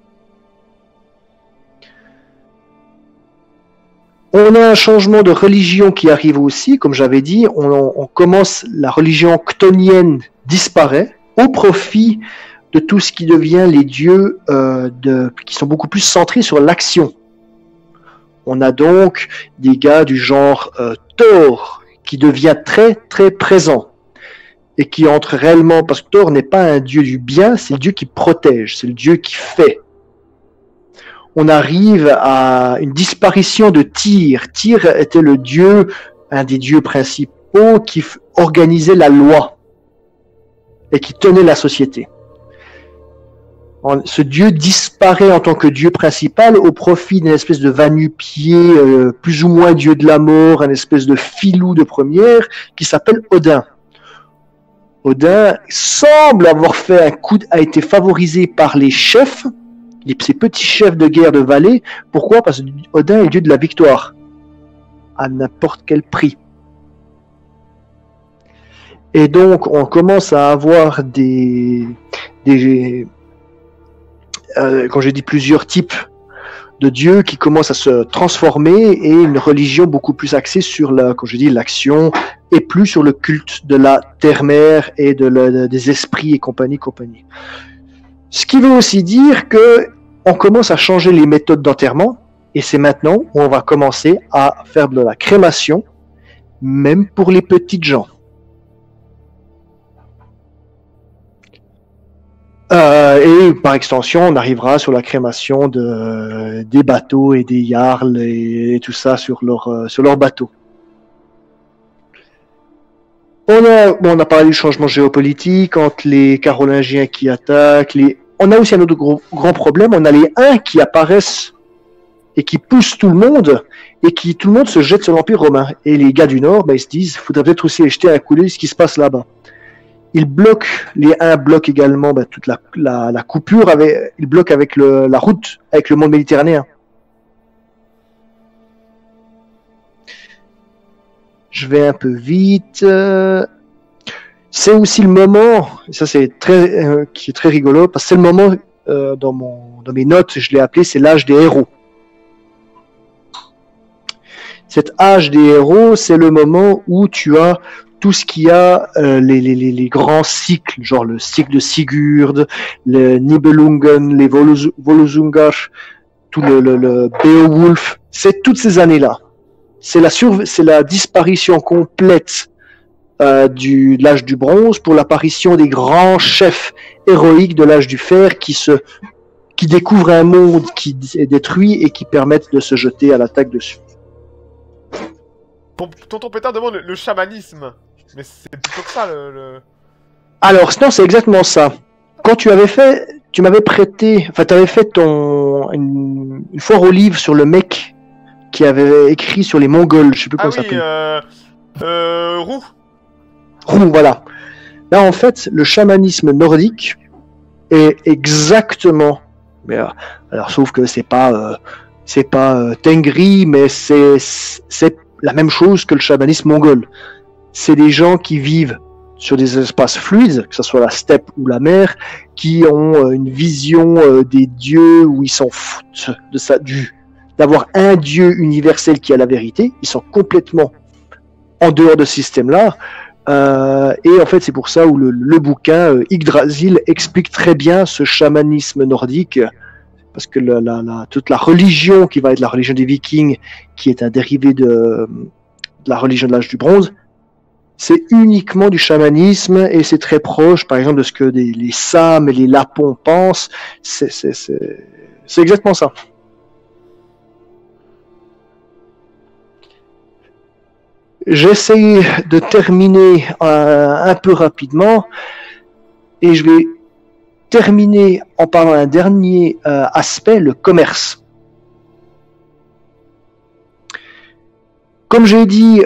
On a un changement de religion qui arrive aussi, comme j'avais dit, la religion chtonienne disparaît au profit de tout ce qui devient les dieux qui sont beaucoup plus centrés sur l'action. On a donc des gars du genre Thor qui devient très très présent et qui entre réellement, parce que Thor n'est pas un dieu du bien, c'est le dieu qui protège, c'est le dieu qui fait. On arrive à une disparition de Tyr. Tyr était un des dieux principaux qui organisait la loi et qui tenait la société. Ce dieu disparaît en tant que dieu principal au profit d'une espèce de va-nu-pied, plus ou moins dieu de la mort, un espèce de filou de première, qui s'appelle Odin. Odin semble avoir a été favorisé par les chefs, ces petits chefs de guerre de vallée. Pourquoi? Parce que Odin est le dieu de la victoire, à n'importe quel prix. Et donc, on commence à avoir quand j'ai dit plusieurs types de dieux qui commencent à se transformer, et une religion beaucoup plus axée sur l'action, et plus sur le culte de la terre-mère et des esprits et compagnie. Ce qui veut aussi dire que on commence à changer les méthodes d'enterrement, Et c'est maintenant où on va commencer à faire de la crémation, même pour les petites gens. Et par extension, on arrivera sur la crémation des bateaux et des jarls et tout ça sur leur bateau. On a parlé du changement géopolitique entre les Carolingiens qui attaquent. On a aussi un autre grand problème. On a les Huns qui apparaissent et qui poussent tout le monde et tout le monde se jette sur l'Empire romain. Et les gars du Nord, ils se disent, il faudrait peut-être aussi jeter un coup d'œil ce qui se passe là-bas. Les Huns bloquent également toute la coupure, ils bloquent avec la route avec le monde méditerranéen. Je vais un peu vite. C'est aussi le moment, et ça c'est qui est très rigolo, parce que c'est le moment, dans mes notes, je l'ai appelé, c'est l'âge des héros. Cet âge des héros, c'est le moment où tu as tout ce qu'il y a, les grands cycles, genre le cycle de Sigurd, le Nibelungen, les Volosungar, tout le Beowulf, c'est toutes ces années-là. C'est la disparition complète de l'âge du bronze pour l'apparition des grands chefs héroïques de l'âge du fer qui découvrent un monde qui est détruit et qui permettent de se jeter à l'attaque dessus. Tonton Pétard demande le chamanisme. Mais c'est plutôt que ça Alors, non, c'est exactement ça. Quand tu m'avais prêté, enfin, tu avais fait une foire au livre sur le mec qui avait écrit sur les Mongols, je sais plus comment ça s'appelle. Roux. Roux, voilà. Là, en fait, le chamanisme nordique est exactement, mais alors sauf que c'est pas Tengri, mais c'est la même chose que le chamanisme mongol. C'est des gens qui vivent sur des espaces fluides, que ce soit la steppe ou la mer, qui ont une vision des dieux où ils s'en foutent de ça, d'avoir un dieu universel qui a la vérité. Ils sont complètement en dehors de ce système-là. Et en fait, c'est pour ça où le bouquin Yggdrasil explique très bien ce chamanisme nordique, parce que toute la religion qui va être la religion des Vikings, qui est un dérivé de la religion de l'âge du bronze, c'est uniquement du chamanisme et c'est très proche, par exemple, de ce que les Sames et les Lapons pensent. C'est exactement ça. J'essaie de terminer un peu rapidement et je vais terminer en parlant d'un dernier aspect, le commerce. Comme j'ai dit,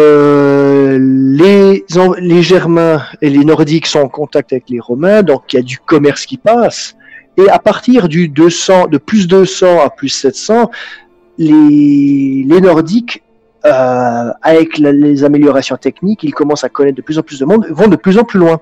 les Germains et les Nordiques sont en contact avec les Romains, donc il y a du commerce qui passe. Et à partir de plus 200 à plus 700, les Nordiques, avec les améliorations techniques, ils commencent à connaître de plus en plus de monde, vont de plus en plus loin.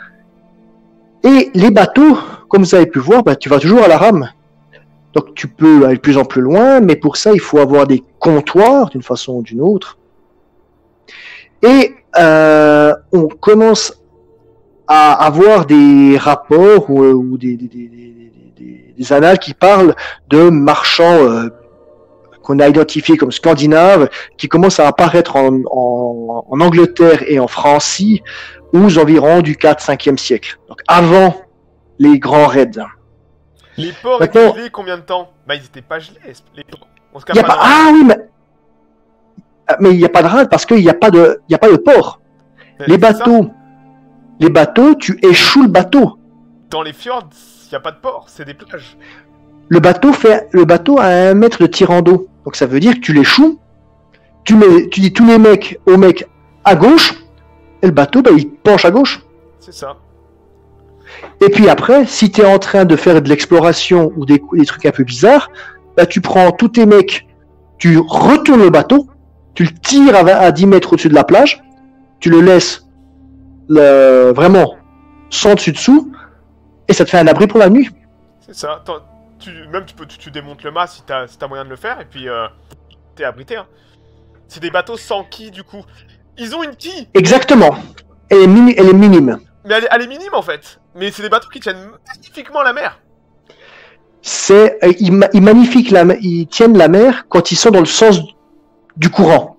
Et les bateaux, comme vous avez pu voir, tu vas toujours à la rame. Donc tu peux aller de plus en plus loin, mais pour ça, il faut avoir des comptoirs d'une façon ou d'une autre. Et on commence à avoir des rapports ou des annales qui parlent de marchands qu'on a identifiés comme scandinaves, qui commencent à apparaître en Angleterre et en Francie aux environs du 4-5e siècle. Donc avant les grands raids. Les ports étaient gelés combien de temps? Ils étaient pas gelés, les ports. Ah oui, mais il n'y a pas de rade parce qu'il n'y a pas de port. Les bateaux, tu échoues le bateau. Dans les fjords, il n'y a pas de port, c'est des plages. Le bateau a 1 mètre de tirant d'eau. Donc ça veut dire que tu l'échoues, tu dis tous les mecs au mec à gauche, et le bateau, il penche à gauche. C'est ça. Et puis après, si tu es en train de faire de l'exploration ou des trucs un peu bizarres, tu prends tous tes mecs, tu retournes le bateau, tu le tires à 10 mètres au-dessus de la plage, tu le laisses vraiment sans dessus-dessous, et ça te fait un abri pour la nuit. C'est ça. Tu démontes le mât si t'as moyen de le faire, et puis t'es abrité. Hein. C'est des bateaux sans quille, du coup. Ils ont une quille. Exactement. Elle est minime. Mais elle est minime, en fait. Mais c'est des bateaux qui tiennent magnifiquement la mer. ils magnifient ils tiennent la mer quand ils sont dans le sens du courant.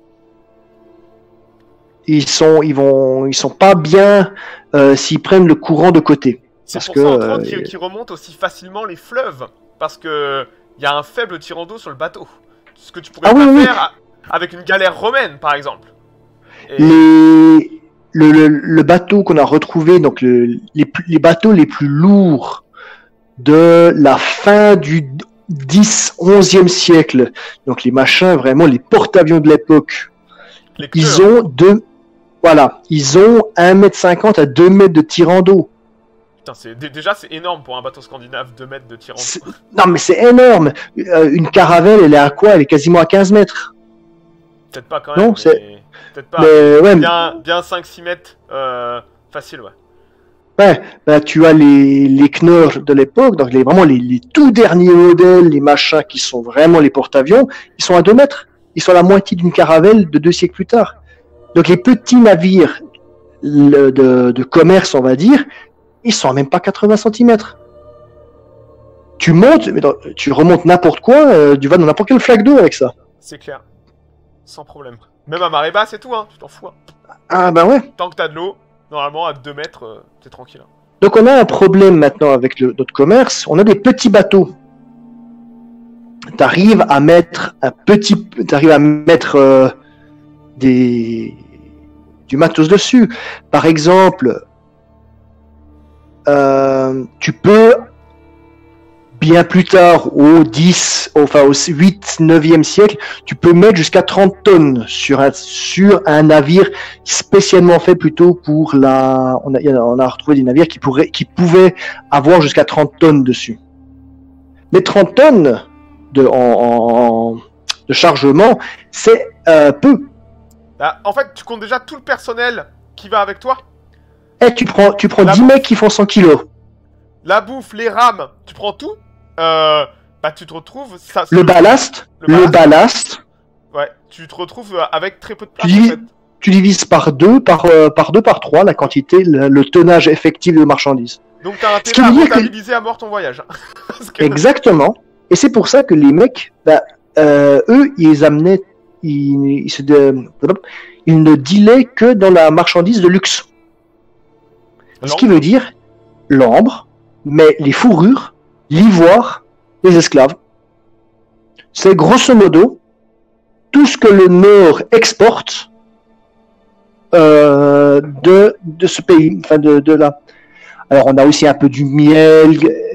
Ils sont pas bien s'ils prennent le courant de côté. C'est pour ça entre autres qu'ils remontent aussi facilement les fleuves, parce que il y a un faible tirant d'eau sur le bateau. Ce que tu pourrais pas faire avec une galère romaine, par exemple. Et... Le bateau qu'on a retrouvé, donc les bateaux les plus lourds de la fin du 10-11e siècle, donc les machins, vraiment les porte-avions de l'époque, ils ont 1,50 m à 2 mètres de tirant d'eau. Putain, déjà c'est énorme pour un bateau scandinave, 2 mètres de tirant d'eau. Non mais c'est énorme. Une caravelle, elle est à quoi? Elle est quasiment à 15 mètres. Peut-être pas quand même. Non, peut-être pas. Bien 5-6 mètres, facile, ouais. Ouais, bah, tu as les Knorr de l'époque, donc vraiment les tout derniers modèles, les machins qui sont vraiment les porte-avions, ils sont à 2 mètres. Ils sont à la moitié d'une caravelle de 2 siècles plus tard. Donc les petits navires de commerce, on va dire, ils sont à même pas 80 cm. Tu montes, tu remontes n'importe quoi, tu vas dans n'importe quelle flaque d'eau avec ça. C'est clair. Sans problème. Même à marée basse et tout, hein, tu t'en fous. Hein. Ah bah ouais. Tant que t'as de l'eau, normalement à 2 mètres, t'es tranquille. Donc on a un problème maintenant avec notre commerce, on a des petits bateaux. T'arrives à mettre du matos dessus. Par exemple, tu peux bien plus tard, au 8, 9e siècle, tu peux mettre jusqu'à 30 tonnes sur un navire spécialement fait plutôt pour on a retrouvé des navires qui pouvaient avoir jusqu'à 30 tonnes dessus. Les 30 tonnes de chargement, c'est peu. Bah, en fait, tu comptes déjà tout le personnel qui va avec toi. Et tu prends 10 mecs qui font 100 kilos. La bouffe, les rames, tu prends tout. Bah tu te retrouves... Le ballast. Ouais, tu te retrouves avec très peu de place en fait. Tu divises par 2, par 3 la quantité, le tonnage effectif de marchandises. Donc t'as intérêt à rentabiliser à mort ton voyage. Exactement. Et c'est pour ça que les mecs, eux, ils amenaient... Ils ne dealaient que dans la marchandise de luxe. Ce qui veut dire l'ambre, mais les fourrures, l'ivoire, les esclaves. C'est grosso modo tout ce que le Nord exporte de ce pays, enfin de là. Alors on a aussi un peu du miel.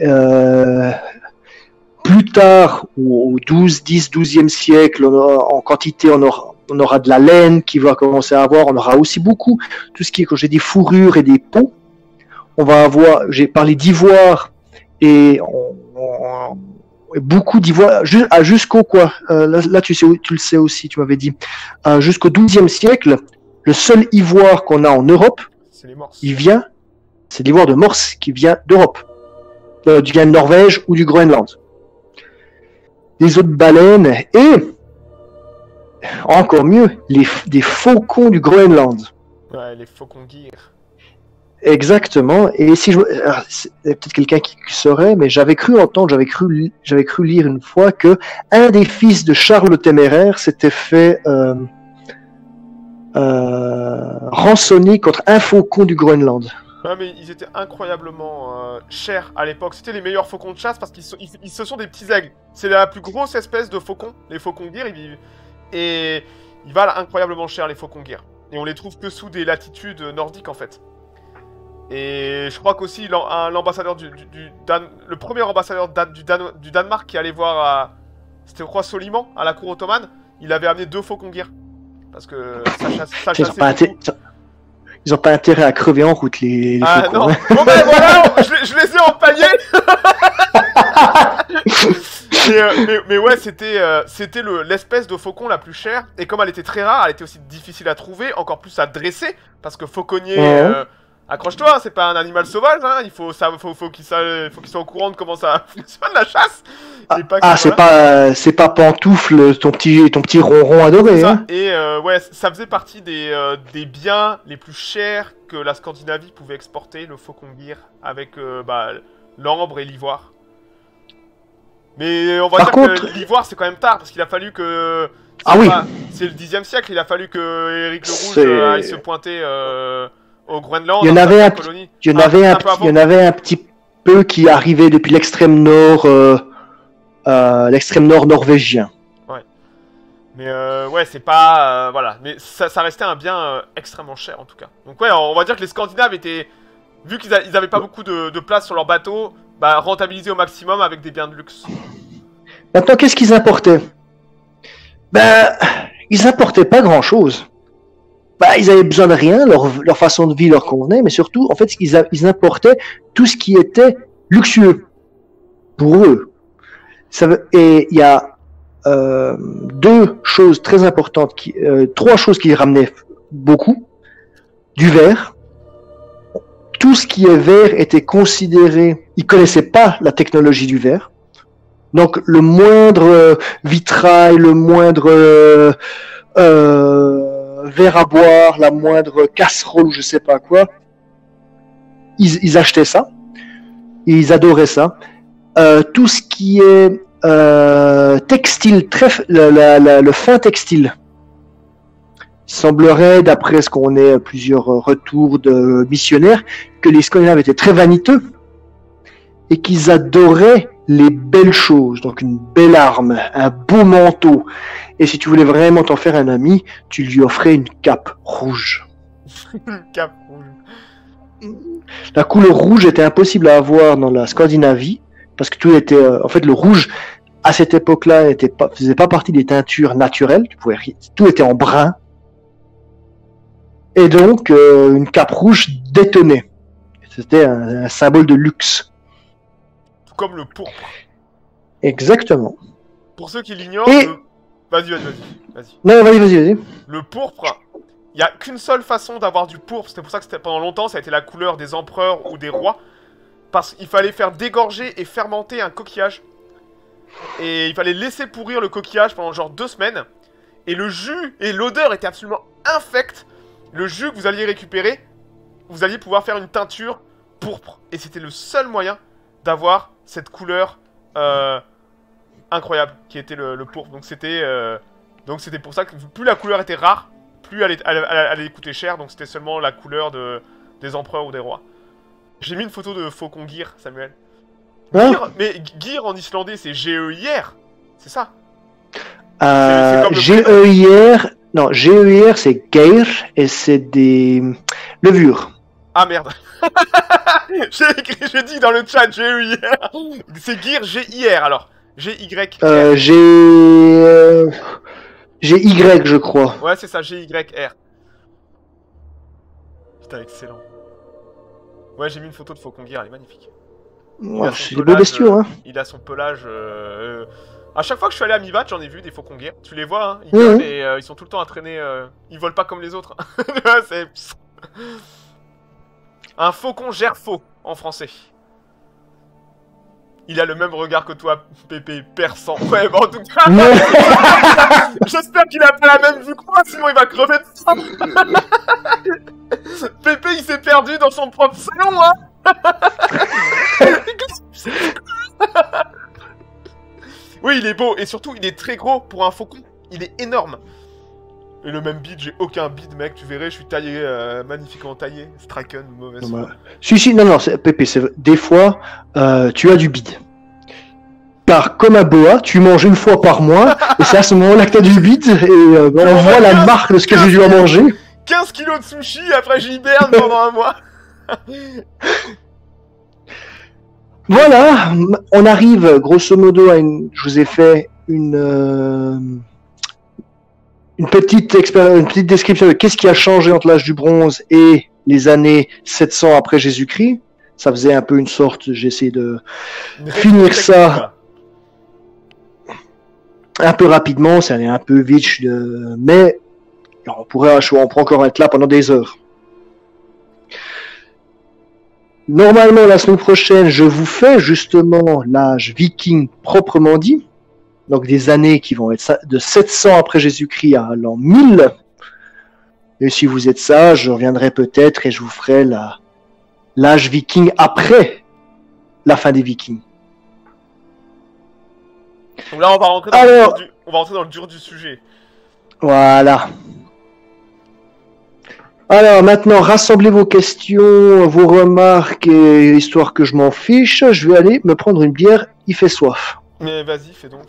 Plus tard, au 12e siècle, en quantité, on aura de la laine qui va commencer à avoir. On aura aussi beaucoup tout ce qui est, quand j'ai dit fourrure et des peaux. On va avoir, j'ai parlé d'ivoire et beaucoup d'ivoire jusqu'au quoi. Là, tu le sais aussi, tu m'avais dit. Jusqu'au 12e siècle, le seul ivoire qu'on a en Europe, c'est l'ivoire de morse qui vient d'Europe, qui vient de Norvège ou du Groenland. Les autres baleines et encore mieux, des faucons du Groenland. Ouais, les faucons gyres. Exactement. Et si c'est peut-être quelqu'un qui saurait, mais j'avais cru lire une fois que un des fils de Charles le Téméraire s'était fait rançonner contre un faucon du Groenland. Ouais, mais ils étaient incroyablement chers à l'époque. C'était les meilleurs faucons de chasse parce qu'ils ce sont des petits aigles. C'est la plus grosse espèce de faucons. Les faucons gyres, et ils valent incroyablement cher, les faucons gyres. Et on les trouve que sous des latitudes nordiques en fait. Et je crois qu'aussi l'ambassadeur le premier ambassadeur du Danemark qui allait voir c'était je crois Soliman à la cour ottomane, il avait amené 2 faucons gyres. Parce que ça chassait ils ont pas intérêt à crever en route les faucons. Non. Bon ben voilà, je les ai empaillés. mais ouais, c'était l'espèce de faucon la plus chère. Et comme elle était très rare, elle était aussi difficile à trouver, encore plus à dresser. Parce que fauconnier, accroche-toi, c'est pas un animal sauvage, hein. Il faut qu'il soit au courant de comment ça fonctionne la chasse. C'est pas Pantoufle, ton petit ronron adoré. Ça. Hein. Et ouais, ça faisait partie des biens les plus chers que la Scandinavie pouvait exporter, le faucon gyre, avec l'ambre et l'ivoire. Mais on va Par dire contre- que l'ivoire, c'est quand même tard, parce qu'il a fallu que... Ah oui. C'est le 10e siècle, il a fallu que Éric le Rouge C'est- aille se pointer au Groenland, Il y en dans avait sa un, colonie. il y en avait Un peu avant. il y en avait un petit peu qui arrivait depuis l'extrême nord, l'extrême nord norvégien. Mais ouais, c'est pas... voilà, mais ça restait un bien extrêmement cher, en tout cas. Donc ouais, on va dire que les Scandinaves étaient... Vu qu'ils avaient pas beaucoup de place sur leur bateau, bah rentabilisés au maximum avec des biens de luxe. Maintenant, qu'est-ce qu'ils importaient? Ben, ils importaient pas grand-chose. Ben, ils avaient besoin de rien, leur façon de vie leur convenait, mais surtout, en fait, ils importaient tout ce qui était luxueux pour eux. Et il y a deux choses très importantes, trois choses qui ramenaient beaucoup. Du verre. Tout ce qui est verre était considéré... Ils connaissaient pas la technologie du verre. Donc, le moindre vitrail, le moindre verre à boire, la moindre casserole, je sais pas quoi, ils achetaient ça. Ils adoraient ça. Tout ce qui est textile, le fin textile, il semblerait, d'après ce qu'on ait plusieurs retours de missionnaires, que les Scandinaves étaient très vaniteux et qu'ils adoraient les belles choses, donc une belle arme, un beau manteau. Et si tu voulais vraiment t'en faire un ami, tu lui offrais une cape rouge. Cap rouge. La couleur rouge était impossible à avoir dans la Scandinavie, parce que tout était... en fait, le rouge, à cette époque-là, faisait pas partie des teintures naturelles. Tout était en brun. Et donc, une cape rouge détonnait. C'était un symbole de luxe. Tout comme le pourpre. Exactement. Pour ceux qui l'ignorent, Et- Vas-y. Non, vas-y. Le pourpre, il n'y a qu'une seule façon d'avoir du pourpre. C'était pour ça que pendant longtemps, ça a été la couleur des empereurs ou des rois. Parce qu'il fallait faire dégorger et fermenter un coquillage. Et il fallait laisser pourrir le coquillage pendant genre 2 semaines. Et le jus et l'odeur étaient absolument infects. Le jus que vous alliez récupérer, vous alliez pouvoir faire une teinture pourpre. Et c'était le seul moyen d'avoir cette couleur incroyable qui était le pourpre. Donc c'était pour ça que plus la couleur était rare, plus elle allait coûter cher. Donc c'était seulement la couleur des empereurs ou des rois. J'ai mis une photo de Faucon Geir, Samuel. Hein? Geir, mais Geir en islandais c'est G-E-I-R. C'est ça. C'est comme le G-E-I-R... Non, G-E-I-R, c'est Geir, et c'est des levures. Ah merde. J'ai dit dans le chat G-E-I-R. C'est Geir, G-I-R alors. G-Y-R. G-Y, je crois. Ouais, c'est ça, G-Y-R. Putain, excellent. Ouais, j'ai mis une photo de Faucon Geir, elle est magnifique. Oh, c'est des beaux bestiaux, hein. Il a son pelage... À chaque fois que je suis allé à Mivat, j'en ai vu des Faucon Geir. Tu les vois, hein. Ils Mhm. volent et ils sont tout le temps à traîner... Ils volent pas comme les autres. C'est... Un faucon gère faux, en français. Il a le même regard que toi, Pépé, perçant. Ouais, bah en tout cas... J'espère qu'il a pas la même vue que moi, sinon il va crever de faim. Pépé, il s'est perdu dans son propre salon, hein. Oui, il est beau, et surtout, il est très gros pour un faucon. Il est énorme. Et le même bide, j'ai aucun bide, mec. Tu verrais, je suis taillé, magnifiquement taillé. Straken, mauvaise Non, foi. Si, non, Pépé, des fois, tu as du bide. Car comme un boa, tu manges une fois par mois, et c'est à ce moment-là que tu as du bide, et on voit la marque de ce que j'ai dû à manger. 15 kilos de sushi, après j'hiberne pendant un mois. Voilà, on arrive grosso modo à une... Je vous ai fait une petite description de qu'est-ce qui a changé entre l'âge du bronze et les années 700 après Jésus-Christ. Ça faisait un peu une sorte, j'ai essayé de finir ça un peu rapidement, ça allait un peu vite, mais on pourrait encore être là pendant des heures. Normalement, la semaine prochaine, je vous fais justement l'âge viking proprement dit. Donc des années qui vont être de 700 après Jésus-Christ à l'an 1000. Et si vous êtes sage, je reviendrai peut-être et je vous ferai l'âge viking après la fin des vikings. Donc là, on va rentrer dans, on va rentrer dans le dur du sujet. Voilà. Alors maintenant, rassemblez vos questions, vos remarques, et histoire que je m'en fiche, je vais aller me prendre une bière, il fait soif. Mais vas-y, fais donc.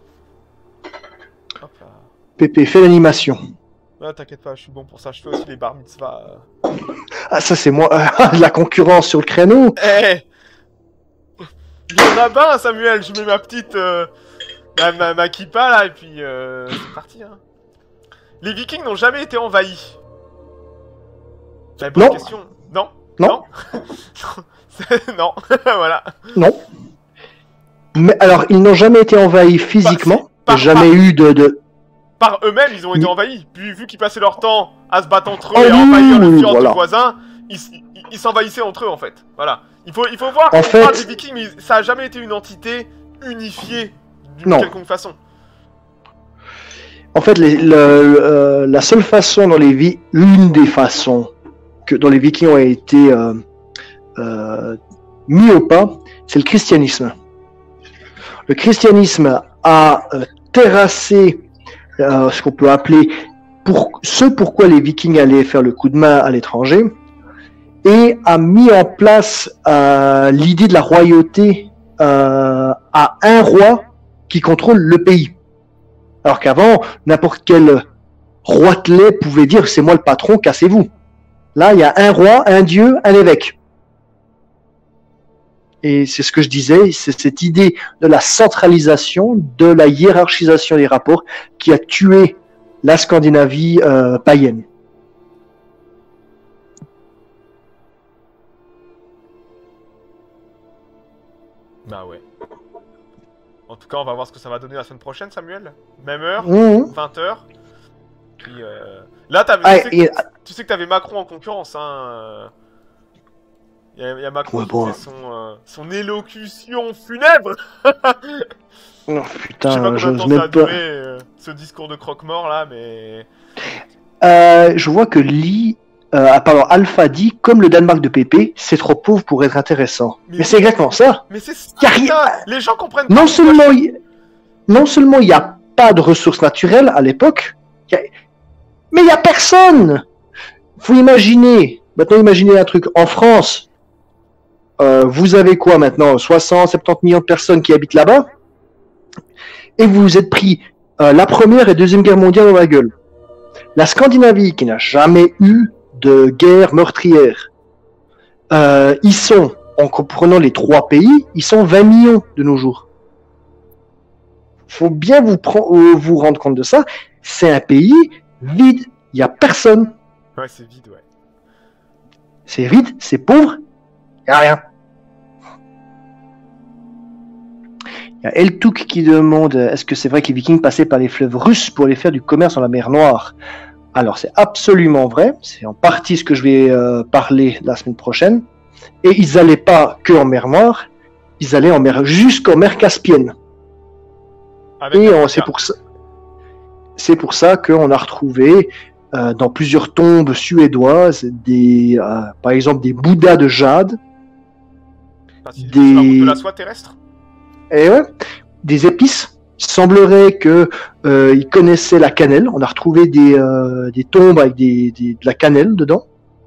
Hop là. Pépé, fais l'animation. Ah, t'inquiète pas, je suis bon pour ça, je fais aussi les bar mitzvahs. Ah, ça c'est moi, la concurrence sur le créneau. Eh il y en a pas, Samuel, je mets ma petite... ma kippa là, et puis c'est parti. Hein. Les Vikings n'ont jamais été envahis. La bonne question. Non. Non. Non. Voilà. Non. Mais alors, ils n'ont jamais été envahis physiquement. Jamais eu de... Par eux-mêmes, ils ont été envahis. Puis, vu qu'ils passaient leur temps à se battre entre eux et à envahir le fjord du voisin, ils s'envahissaient entre eux, en fait. Voilà. Il faut voir qu'on parle des Vikings, mais ça a jamais été une entité unifiée d'une quelconque façon. En fait, la seule façon dans l'une des façons dont les Vikings ont été mis au pas, c'est le christianisme. Le christianisme a terrassé ce qu'on peut appeler pourquoi les Vikings allaient faire le coup de main à l'étranger, et a mis en place l'idée de la royauté à un roi qui contrôle le pays. Alors qu'avant, n'importe quel roitelet pouvait dire « c'est moi le patron, cassez-vous ». Là, il y a un roi, un dieu, un évêque. Et c'est ce que je disais, c'est cette idée de la centralisation, de la hiérarchisation des rapports qui a tué la Scandinavie païenne. Bah ouais. En tout cas, on va voir ce que ça va donner la semaine prochaine, Samuel. Même heure, 20h. Puis là, tu sais que t'avais Macron en concurrence, hein. Il y a Macron qui fait son élocution funèbre. Non, putain, je sais pas combien de temps ça a duré, ce discours de croque-mort là, mais... je vois que Alpha dit, comme le Danemark de Pépé, c'est trop pauvre pour être intéressant. Mais c'est exactement ça. Mais c'est ça, les gens comprennent pas. Non seulement il n'y a pas de ressources naturelles à l'époque, mais il n'y a personne. Faut imaginer, maintenant imaginez un truc, en France, vous avez quoi maintenant, 60, 70 millions de personnes qui habitent là-bas, et vous vous êtes pris la première et deuxième guerre mondiale dans la gueule. La Scandinavie, qui n'a jamais eu de guerre meurtrière, ils sont, en comprenant les trois pays, ils sont 20 millions de nos jours. Faut bien vous rendre compte de ça. C'est un pays vide, il n'y a personne. Ouais, c'est vide, ouais. C'est vide, c'est pauvre, il n'y a rien. Il y a Eltouk qui demande, est-ce que c'est vrai que les Vikings passaient par les fleuves russes pour aller faire du commerce dans la mer Noire? Alors c'est absolument vrai, c'est en partie ce que je vais parler la semaine prochaine. Et ils n'allaient pas que en mer Noire, ils allaient jusqu'en mer Caspienne. Et c'est pour ça qu'on a retrouvé dans plusieurs tombes suédoises par exemple des bouddhas de jade, de la soie terrestre. Et ouais, des épices. Il semblerait que ils connaissaient la cannelle. On a retrouvé des tombes avec de la cannelle dedans.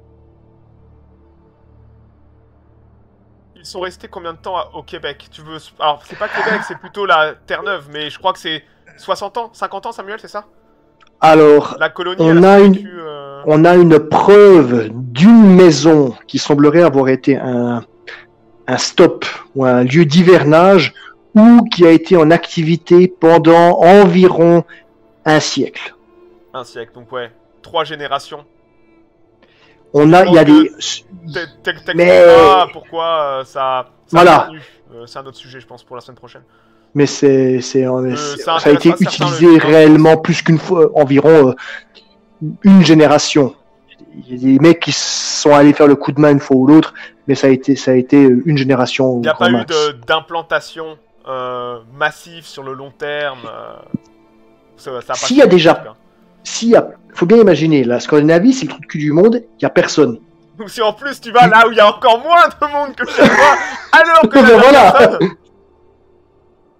Ils sont restés combien de temps au Québec? Alors, c'est pas Québec, c'est plutôt la Terre-Neuve, mais je crois que c'est 60 ans, 50 ans, Samuel, c'est ça? Alors, la colonie, on a une preuve d'une maison qui semblerait avoir été un stop ou un lieu d'hivernage ou qui a été en activité pendant environ un siècle. Un siècle, donc ouais, 3 générations. Il y a des... Mais... pourquoi ça voilà. C'est un autre sujet, je pense, pour la semaine prochaine. Mais ça a été utilisé réellement plus qu'une fois, environ une génération. Il y a des mecs qui sont allés faire le coup de main une fois ou l'autre, mais ça a été une génération. Il n'y a pas eu d'implantation massive sur le long terme. S'il y a déjà... faut bien imaginer, la Scandinavie, c'est le trou de cul du monde, il n'y a personne. Donc si en plus tu vas là où il y a encore moins de monde que chez moi, alors que voilà.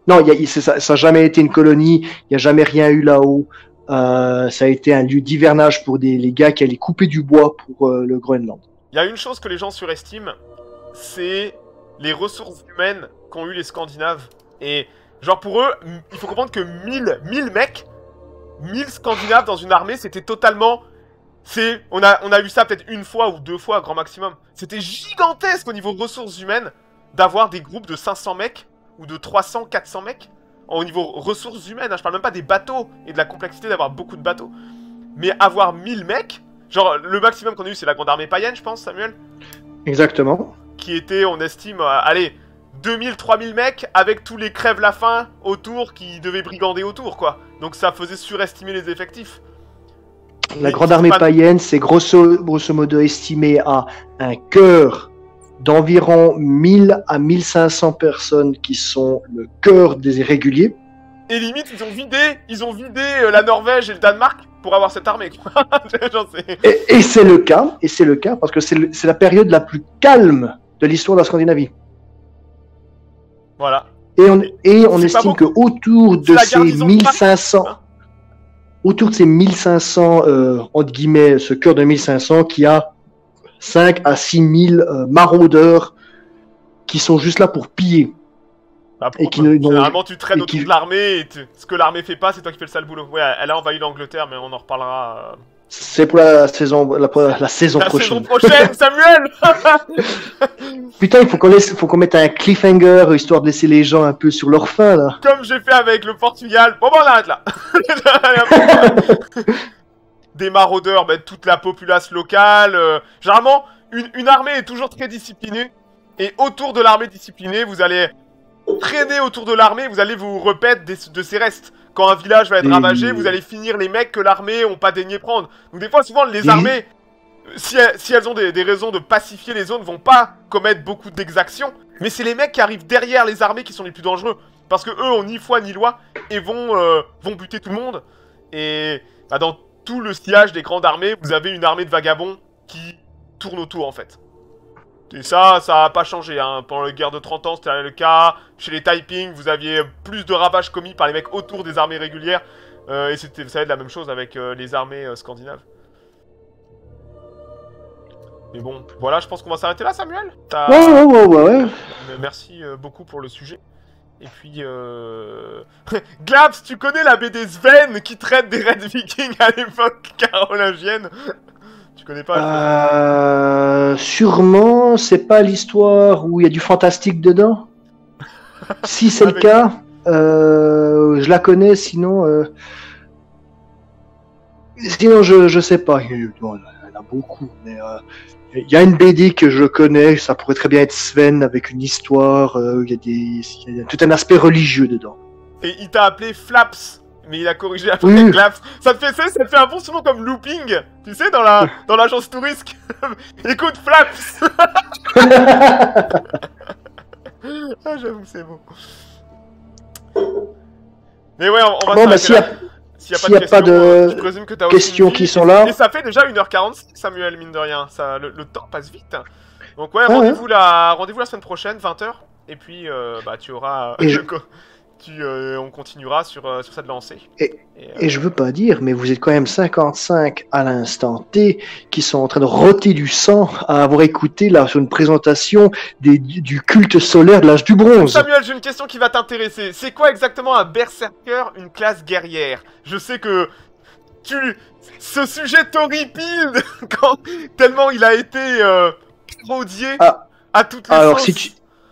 Non, ça n'a jamais été une colonie, il n'y a jamais rien eu là-haut. Ça a été un lieu d'hivernage pour les gars qui allaient couper du bois pour le Groenland. Il y a une chose que les gens surestiment, c'est les ressources humaines qu'ont eu les Scandinaves. Et genre pour eux, il faut comprendre que 1000 mecs, 1000 Scandinaves dans une armée, c'était totalement... On a eu ça peut-être une fois ou deux fois, grand maximum. C'était gigantesque au niveau ressources humaines d'avoir des groupes de 500 mecs ou de 300, 400 mecs. Au niveau ressources humaines, hein, je parle même pas des bateaux et de la complexité d'avoir beaucoup de bateaux. Mais avoir 1000 mecs, genre le maximum qu'on a eu c'est la grande armée païenne, je pense, Samuel. Exactement. Qui était, on estime, allez, 2000, 3000 mecs avec tous les crèves la faim autour qui devaient brigander autour, quoi. Donc ça faisait surestimer les effectifs. La grande armée païenne, c'est grosso modo estimé à un cœur d'environ 1000 à 1500 personnes qui sont le cœur des irréguliers. Et limite, ils ont vidé la Norvège et le Danemark pour avoir cette armée. Et c'est le cas, parce que c'est la période la plus calme de l'histoire de la Scandinavie. Voilà. Et on estime que autour de ces 1500... Autour de ces 1500, entre guillemets, ce cœur de 1500, qui a 5 à 6000 maraudeurs qui sont juste là pour piller. Bah, et généralement, tu traînes autour de l'armée, et ce que l'armée fait pas, c'est toi qui fais le sale boulot. Ouais, elle a envahi l'Angleterre, mais on en reparlera. C'est pour la saison prochaine. La saison prochaine, Samuel. Putain, il faut qu'on mette un cliffhanger, histoire de laisser les gens un peu sur leur faim, là. Comme j'ai fait avec le Portugal. Bon, on arrête là. Des maraudeurs, toute la populace locale. Généralement, une armée est toujours très disciplinée. Et autour de l'armée disciplinée, vous allez traîner autour de l'armée, vous allez vous repaître de ses restes. Quand un village va être ravagé, vous allez finir les mecs que l'armée n'ont pas daigné prendre. Donc des fois, souvent, les armées, si elles ont des raisons de pacifier les zones, vont pas commettre beaucoup d'exactions. Mais c'est les mecs qui arrivent derrière les armées qui sont les plus dangereux. Parce que eux ont ni foi ni loi et vont buter tout le monde. Et dans tout le sillage des grandes armées, vous avez une armée de vagabonds qui tourne autour, en fait. Et ça a pas changé, hein. Pendant la guerre de 30 ans, c'était le cas. Chez les Taiping, vous aviez plus de ravages commis par les mecs autour des armées régulières. Et c'était, ça va être la même chose avec les armées scandinaves. Mais bon, voilà, je pense qu'on va s'arrêter là, Samuel. Ouais. Merci beaucoup pour le sujet. Et puis, Glabs, tu connais la BD Sven qui traite des Red Vikings à l'époque carolingienne? Tu connais pas? Sûrement, c'est pas l'histoire où il y a du fantastique dedans. Si c'est le cas, je la connais, sinon je sais pas. Il y en a beaucoup, mais il y a une BD que je connais, ça pourrait très bien être Sven avec une histoire, il y a tout un aspect religieux dedans. Et il t'a appelé Flaps, mais il a corrigé après Glaps. Ça te fait un bon surnom comme Looping, tu sais, dans l'agence touriste. Écoute, Flaps. Ah, j'avoue que c'est bon. Mais ouais, on va s'arrêter là. S'il n'y a pas de questions qui sont là. Et ça fait déjà 1h45, Samuel, mine de rien. Le temps passe vite. Donc ouais, rendez-vous la semaine prochaine, 20h. Et puis, tu auras... on continuera sur cette lancée. Et je veux pas dire, mais vous êtes quand même 55 à l'instant T qui sont en train de roter du sang à avoir écouté là sur une présentation du culte solaire de l'âge du bronze. Samuel, j'ai une question qui va t'intéresser. C'est quoi exactement un berserker, une classe guerrière? Je sais que ce sujet t'horripile tellement il a été parodié à toutes les sauces. Si tu...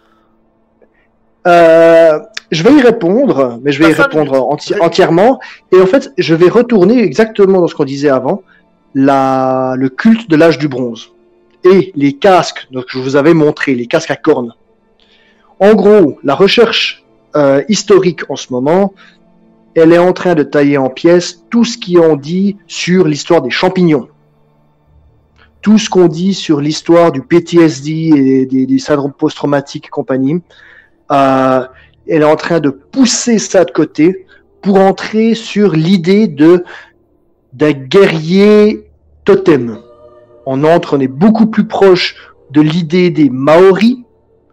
je vais y répondre, mais je vais y répondre entièrement. Et en fait, je vais retourner exactement dans ce qu'on disait avant, le culte de l'âge du bronze. Et les casques, donc je vous avais montré, les casques à cornes. En gros, la recherche historique en ce moment, elle est en train de tailler en pièces tout ce qui en dit sur l'histoire des champignons. Tout ce qu'on dit sur l'histoire du PTSD et des syndromes post-traumatiques et compagnie. Elle est en train de pousser ça de côté pour entrer sur l'idée d'un guerrier totem. On est beaucoup plus proche de l'idée des Maoris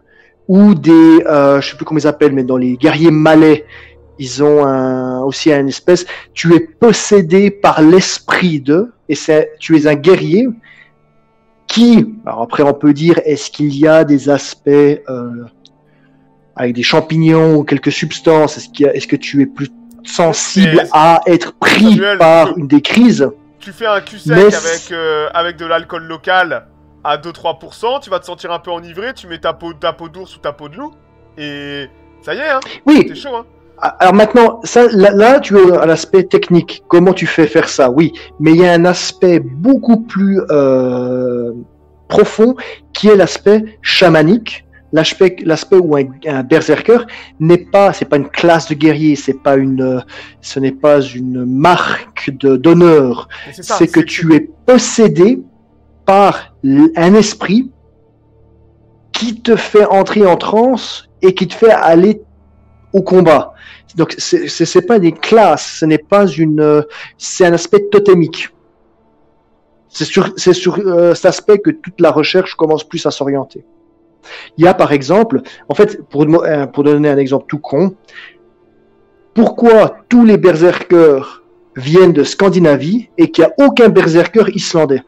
ou des, je sais plus comment ils appellent, mais dans les guerriers malais, ils ont aussi une espèce, tu es possédé par l'esprit d'eux, et tu es un guerrier qui, alors après on peut dire, est-ce qu'il y a des aspects avec des champignons ou quelques substances, est-ce que tu es plus sensible à être pris Samuel, par une des crises? Tu fais un cul sec avec de l'alcool local à 2-3%, tu vas te sentir un peu enivré, tu mets ta peau d'ours ou ta peau de loup, et ça y est, hein. Oui. C'est chaud, hein. Alors maintenant, ça, là, tu as l'aspect technique. Comment tu fais faire ça? Oui, mais il y a un aspect beaucoup plus profond qui est l'aspect chamanique. L'aspect où un berserker c'est pas une classe de guerrier, ce n'est pas une marque d'honneur. C'est que tu es possédé par un esprit qui te fait entrer en transe et qui te fait aller au combat. Donc c'est pas des classes, ce n'est pas c'est un aspect totémique. C'est sur cet aspect que toute la recherche commence plus à s'orienter. Il y a par exemple, en fait, pour donner un exemple tout con, pourquoi tous les berserkers viennent de Scandinavie et qu'il n'y a aucun berserker islandais?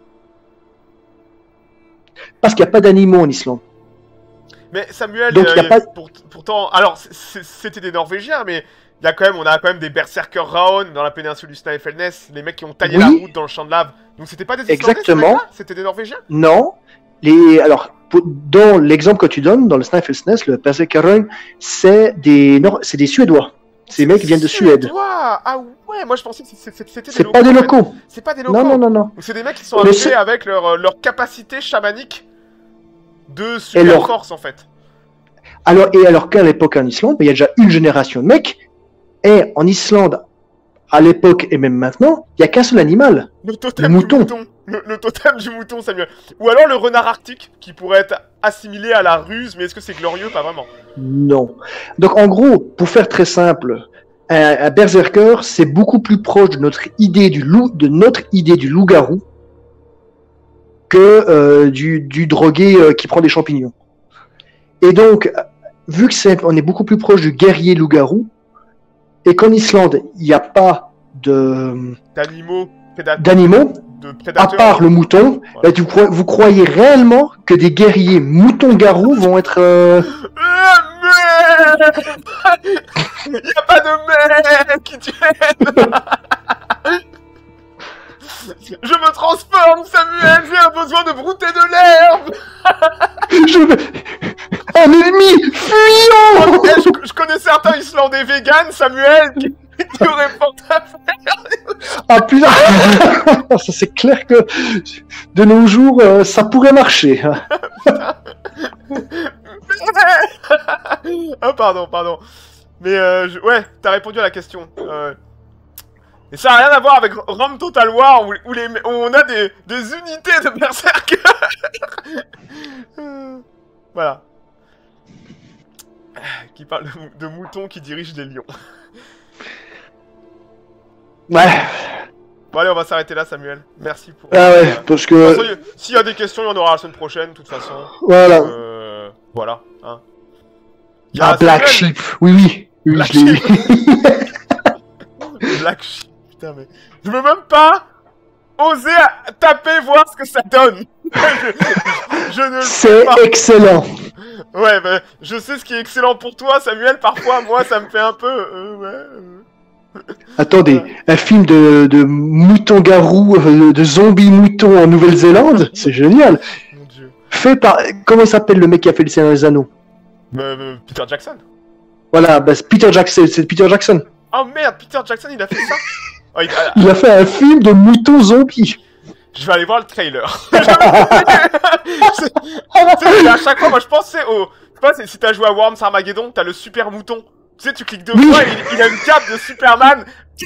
Parce qu'il n'y a pas d'animaux en Islande. Mais Samuel, donc, pourtant, alors c'était des Norvégiens, mais on a quand même des berserkers Raon dans la péninsule du Snæfellsnes, les mecs qui ont taillé la route dans le champ de lave. Donc c'était pas des Islandais? Exactement. C'était des Norvégiens? Non. Alors, dans l'exemple que tu donnes, dans le Snæfellsnes, le Berserkeren, c'est des Suédois. Ces mecs viennent de Suède. Ah ouais, moi je pensais que c'était des locaux. C'est pas des locaux. C'est pas des locaux. Non. Donc c'est des mecs qui sont arrivés avec leur capacité chamanique de super force en fait. Alors qu'à l'époque en Islande, il y a déjà une génération de mecs, et en Islande, à l'époque et même maintenant, il n'y a qu'un seul animal. Le totem du mouton. Le totem du mouton, Samuel. Ou alors le renard arctique, qui pourrait être assimilé à la ruse, mais est-ce que c'est glorieux? Pas vraiment. Non. Donc en gros, pour faire très simple, un berserker, c'est beaucoup plus proche de notre idée du loup-garou que du drogué qui prend des champignons. Et donc, vu que on est beaucoup plus proche du guerrier loup-garou, et qu'en Islande, il n'y a pas d'animaux, à part le mouton, voilà. Bah, vous croyez réellement que des guerriers moutons-garous vont être... Il n'y a pas de mec qui tienne. Je me transforme, Samuel, j'ai besoin de brouter de l'herbe. Un ennemi fuyant. Je connais certains Islandais véganes, Samuel, qui auraient fort à faire. Ah putain. Ça c'est clair que de nos jours, ça pourrait marcher. Ah pardon. Mais ouais, t'as répondu à la question. Et ça n'a rien à voir avec Rome Total War où on a des unités de berserkers. Voilà. Qui parle de moutons qui dirigent des lions. Ouais. Bon allez, on va s'arrêter là, Samuel. Merci pour... Ah ouais, parce que... S'il y a des questions, il y en aura la semaine prochaine, de toute façon. Voilà. Voilà. Hein. Black Sheep. Oui. Black Sheep. Black Sheep. Putain, mais... Je veux même pas oser taper, voir ce que ça donne. je ne le sais pas. C'est excellent. Ouais, bah, je sais ce qui est excellent pour toi, Samuel. Parfois, moi, ça me fait un peu... Attendez, un film de mouton-garou, de zombies-moutons en Nouvelle-Zélande, c'est génial. Mon Dieu. Fait par... Comment il s'appelle le mec qui a fait le Seigneur des Anneaux? Peter Jackson. Voilà, bah, c'est Peter Jackson. Oh merde, Peter Jackson, il a fait ça. Oh, il a fait un film de moutons zombies. Je vais aller voir le trailer. À chaque fois, moi je pensais au... Je sais pas si t'as joué à Worms Armageddon, t'as le super mouton. Tu sais, tu cliques deux fois, il a une cape de Superman.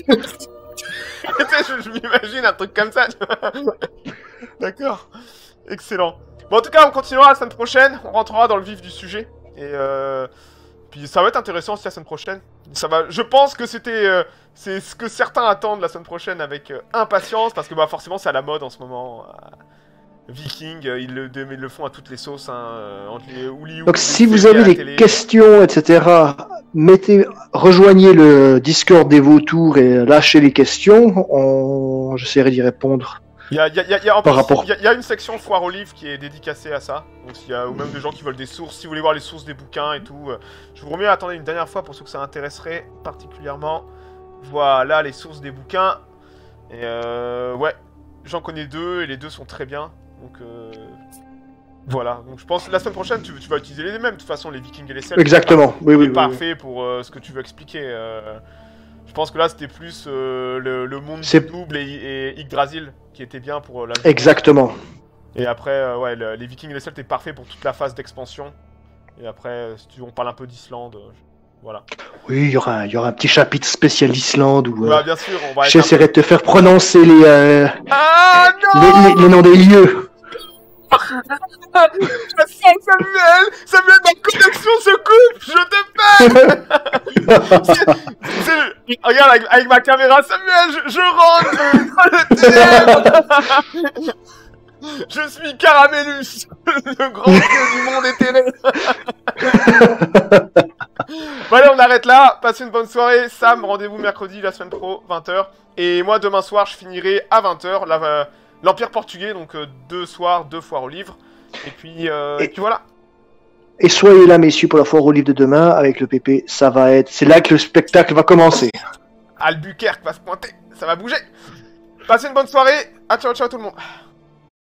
je m'imagine un truc comme ça. D'accord. Excellent. Bon, en tout cas, on continuera la semaine prochaine. On rentrera dans le vif du sujet. Et puis ça va être intéressant aussi la semaine prochaine. Ça va... Je pense que c'est ce que certains attendent la semaine prochaine avec impatience. Parce que bah, forcément, c'est à la mode en ce moment. Vikings, ils le font à toutes les sauces, hein, entre les Hollywood, Donc les si vous séries à avez la des télé. questions, etc., rejoignez le Discord des vautours et lâchez les questions. J'essaierai d'y répondre. Il y a, en Par plus, rapport- il y a une section foire aux livres qui est dédicacée à ça. Donc s'il y a ou même des gens qui veulent des sources, si vous voulez voir les sources des bouquins et tout, je vous remets, attendez une dernière fois pour ceux que ça intéresserait particulièrement. Voilà les sources des bouquins. Et ouais, j'en connais 2 et les 2 sont très bien. Donc voilà, donc je pense que la semaine prochaine tu vas utiliser les mêmes de toute façon, les Vikings et les Celtes. Exactement, oui. Parfait pour ce que tu veux expliquer. Je pense que là c'était plus le monde du C'est- double et Yggdrasil qui était bien pour la. Exactement. Et après, ouais, les Vikings et les Celtes est parfait pour toute la phase d'expansion. Et après, si on parle un peu d'Islande, voilà. Oui, il y aura un petit chapitre spécial Islande où Bah, bien sûr, on va être j'essaierai de te faire prononcer les Ah non les noms des lieux. Je sens Samuel, ma connexion se coupe, je te perds Regarde, avec ma caméra, Samuel, je rentre dans le ténèbre. Je suis Caramellus, le grand dieu du monde éthéré. Bon allez, on arrête là, passez une bonne soirée. Sam, rendez-vous mercredi, la semaine pro, 20h. Et moi, demain soir, je finirai à 20h l'Empire portugais, donc 2 soirs, 2 foires aux livres. Et puis voilà. Et soyez là, messieurs, pour la foire au livre de demain avec le PP. C'est là que le spectacle va commencer. Albuquerque va se pointer, ça va bouger. Passez une bonne soirée. Ah, ciao tout le monde.